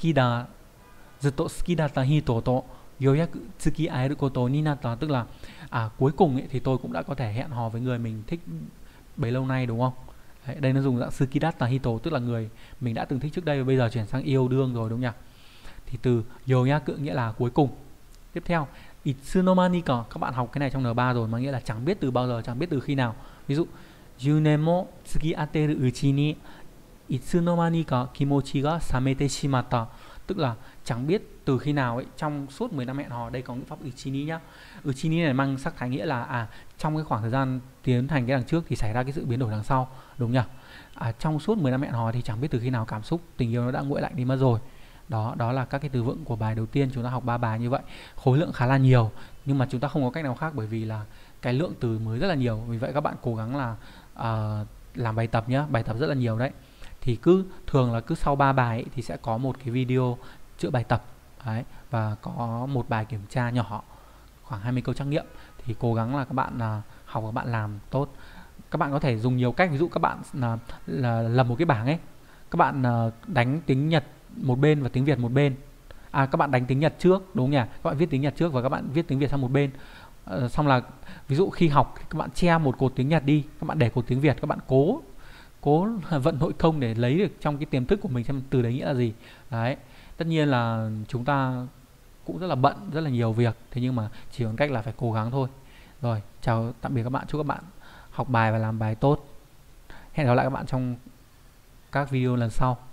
suki datta hito to yoyaku tsukiaeru koto ni natta, tức là cuối cùng ấy thì tôi cũng đã có thể hẹn hò với người mình thích bấy lâu nay, đúng không? Đấy, đây nó dùng dạng suki datta hito, tức là người mình đã từng thích trước đây và bây giờ chuyển sang yêu đương rồi, đúng nhỉ? Thì từ yoyaku nghĩa là cuối cùng. Tiếp theo itsunomanika, các bạn học cái này trong N3 rồi, mà nghĩa là chẳng biết từ bao giờ, chẳng biết từ khi nào. Ví dụ 10 年も付き合ってるうちにいつの間にか気持ちが冷めてしまった, tức là chẳng biết từ khi nào ấy, trong suốt 10 năm hẹn hò. Đây có ngữ pháp uchini nhá. Uchini này mang sắc thái nghĩa là trong cái khoảng thời gian tiến hành cái đằng trước thì xảy ra cái sự biến đổi đằng sau, đúng nhỉ? Trong suốt 10 năm hẹn hò thì chẳng biết từ khi nào cảm xúc tình yêu nó đã nguội lạnh đi mất rồi. Đó là các cái từ vựng của bài đầu tiên, chúng ta học 3 bài như vậy. Khối lượng khá là nhiều, nhưng mà chúng ta không có cách nào khác bởi vì là cái lượng từ mới rất là nhiều. Vì vậy các bạn cố gắng là làm bài tập nhé, bài tập rất là nhiều đấy. Thì thường là cứ sau 3 bài ấy, thì sẽ có một cái video chữa bài tập đấy, và có một bài kiểm tra nhỏ, khoảng 20 câu trắc nghiệm. Thì cố gắng là các bạn học, các bạn làm tốt. Các bạn có thể dùng nhiều cách, ví dụ các bạn là lập một cái bảng ấy, các bạn đánh tiếng Nhật một bên và tiếng Việt một bên, các bạn đánh tiếng Nhật trước đúng không nhỉ, các bạn viết tiếng Nhật trước và các bạn viết tiếng Việt sang một bên. Xong là ví dụ khi học các bạn che một cột tiếng Nhật đi, các bạn để cột tiếng Việt, các bạn cố cố vận nội công để lấy được trong cái tiềm thức của mình xem từ đấy nghĩa là gì. Đấy, tất nhiên là chúng ta cũng rất là bận, rất là nhiều việc, thế nhưng mà chỉ còn cách là phải cố gắng thôi. Rồi, chào tạm biệt các bạn, chúc các bạn học bài và làm bài tốt. Hẹn gặp lại các bạn trong các video lần sau.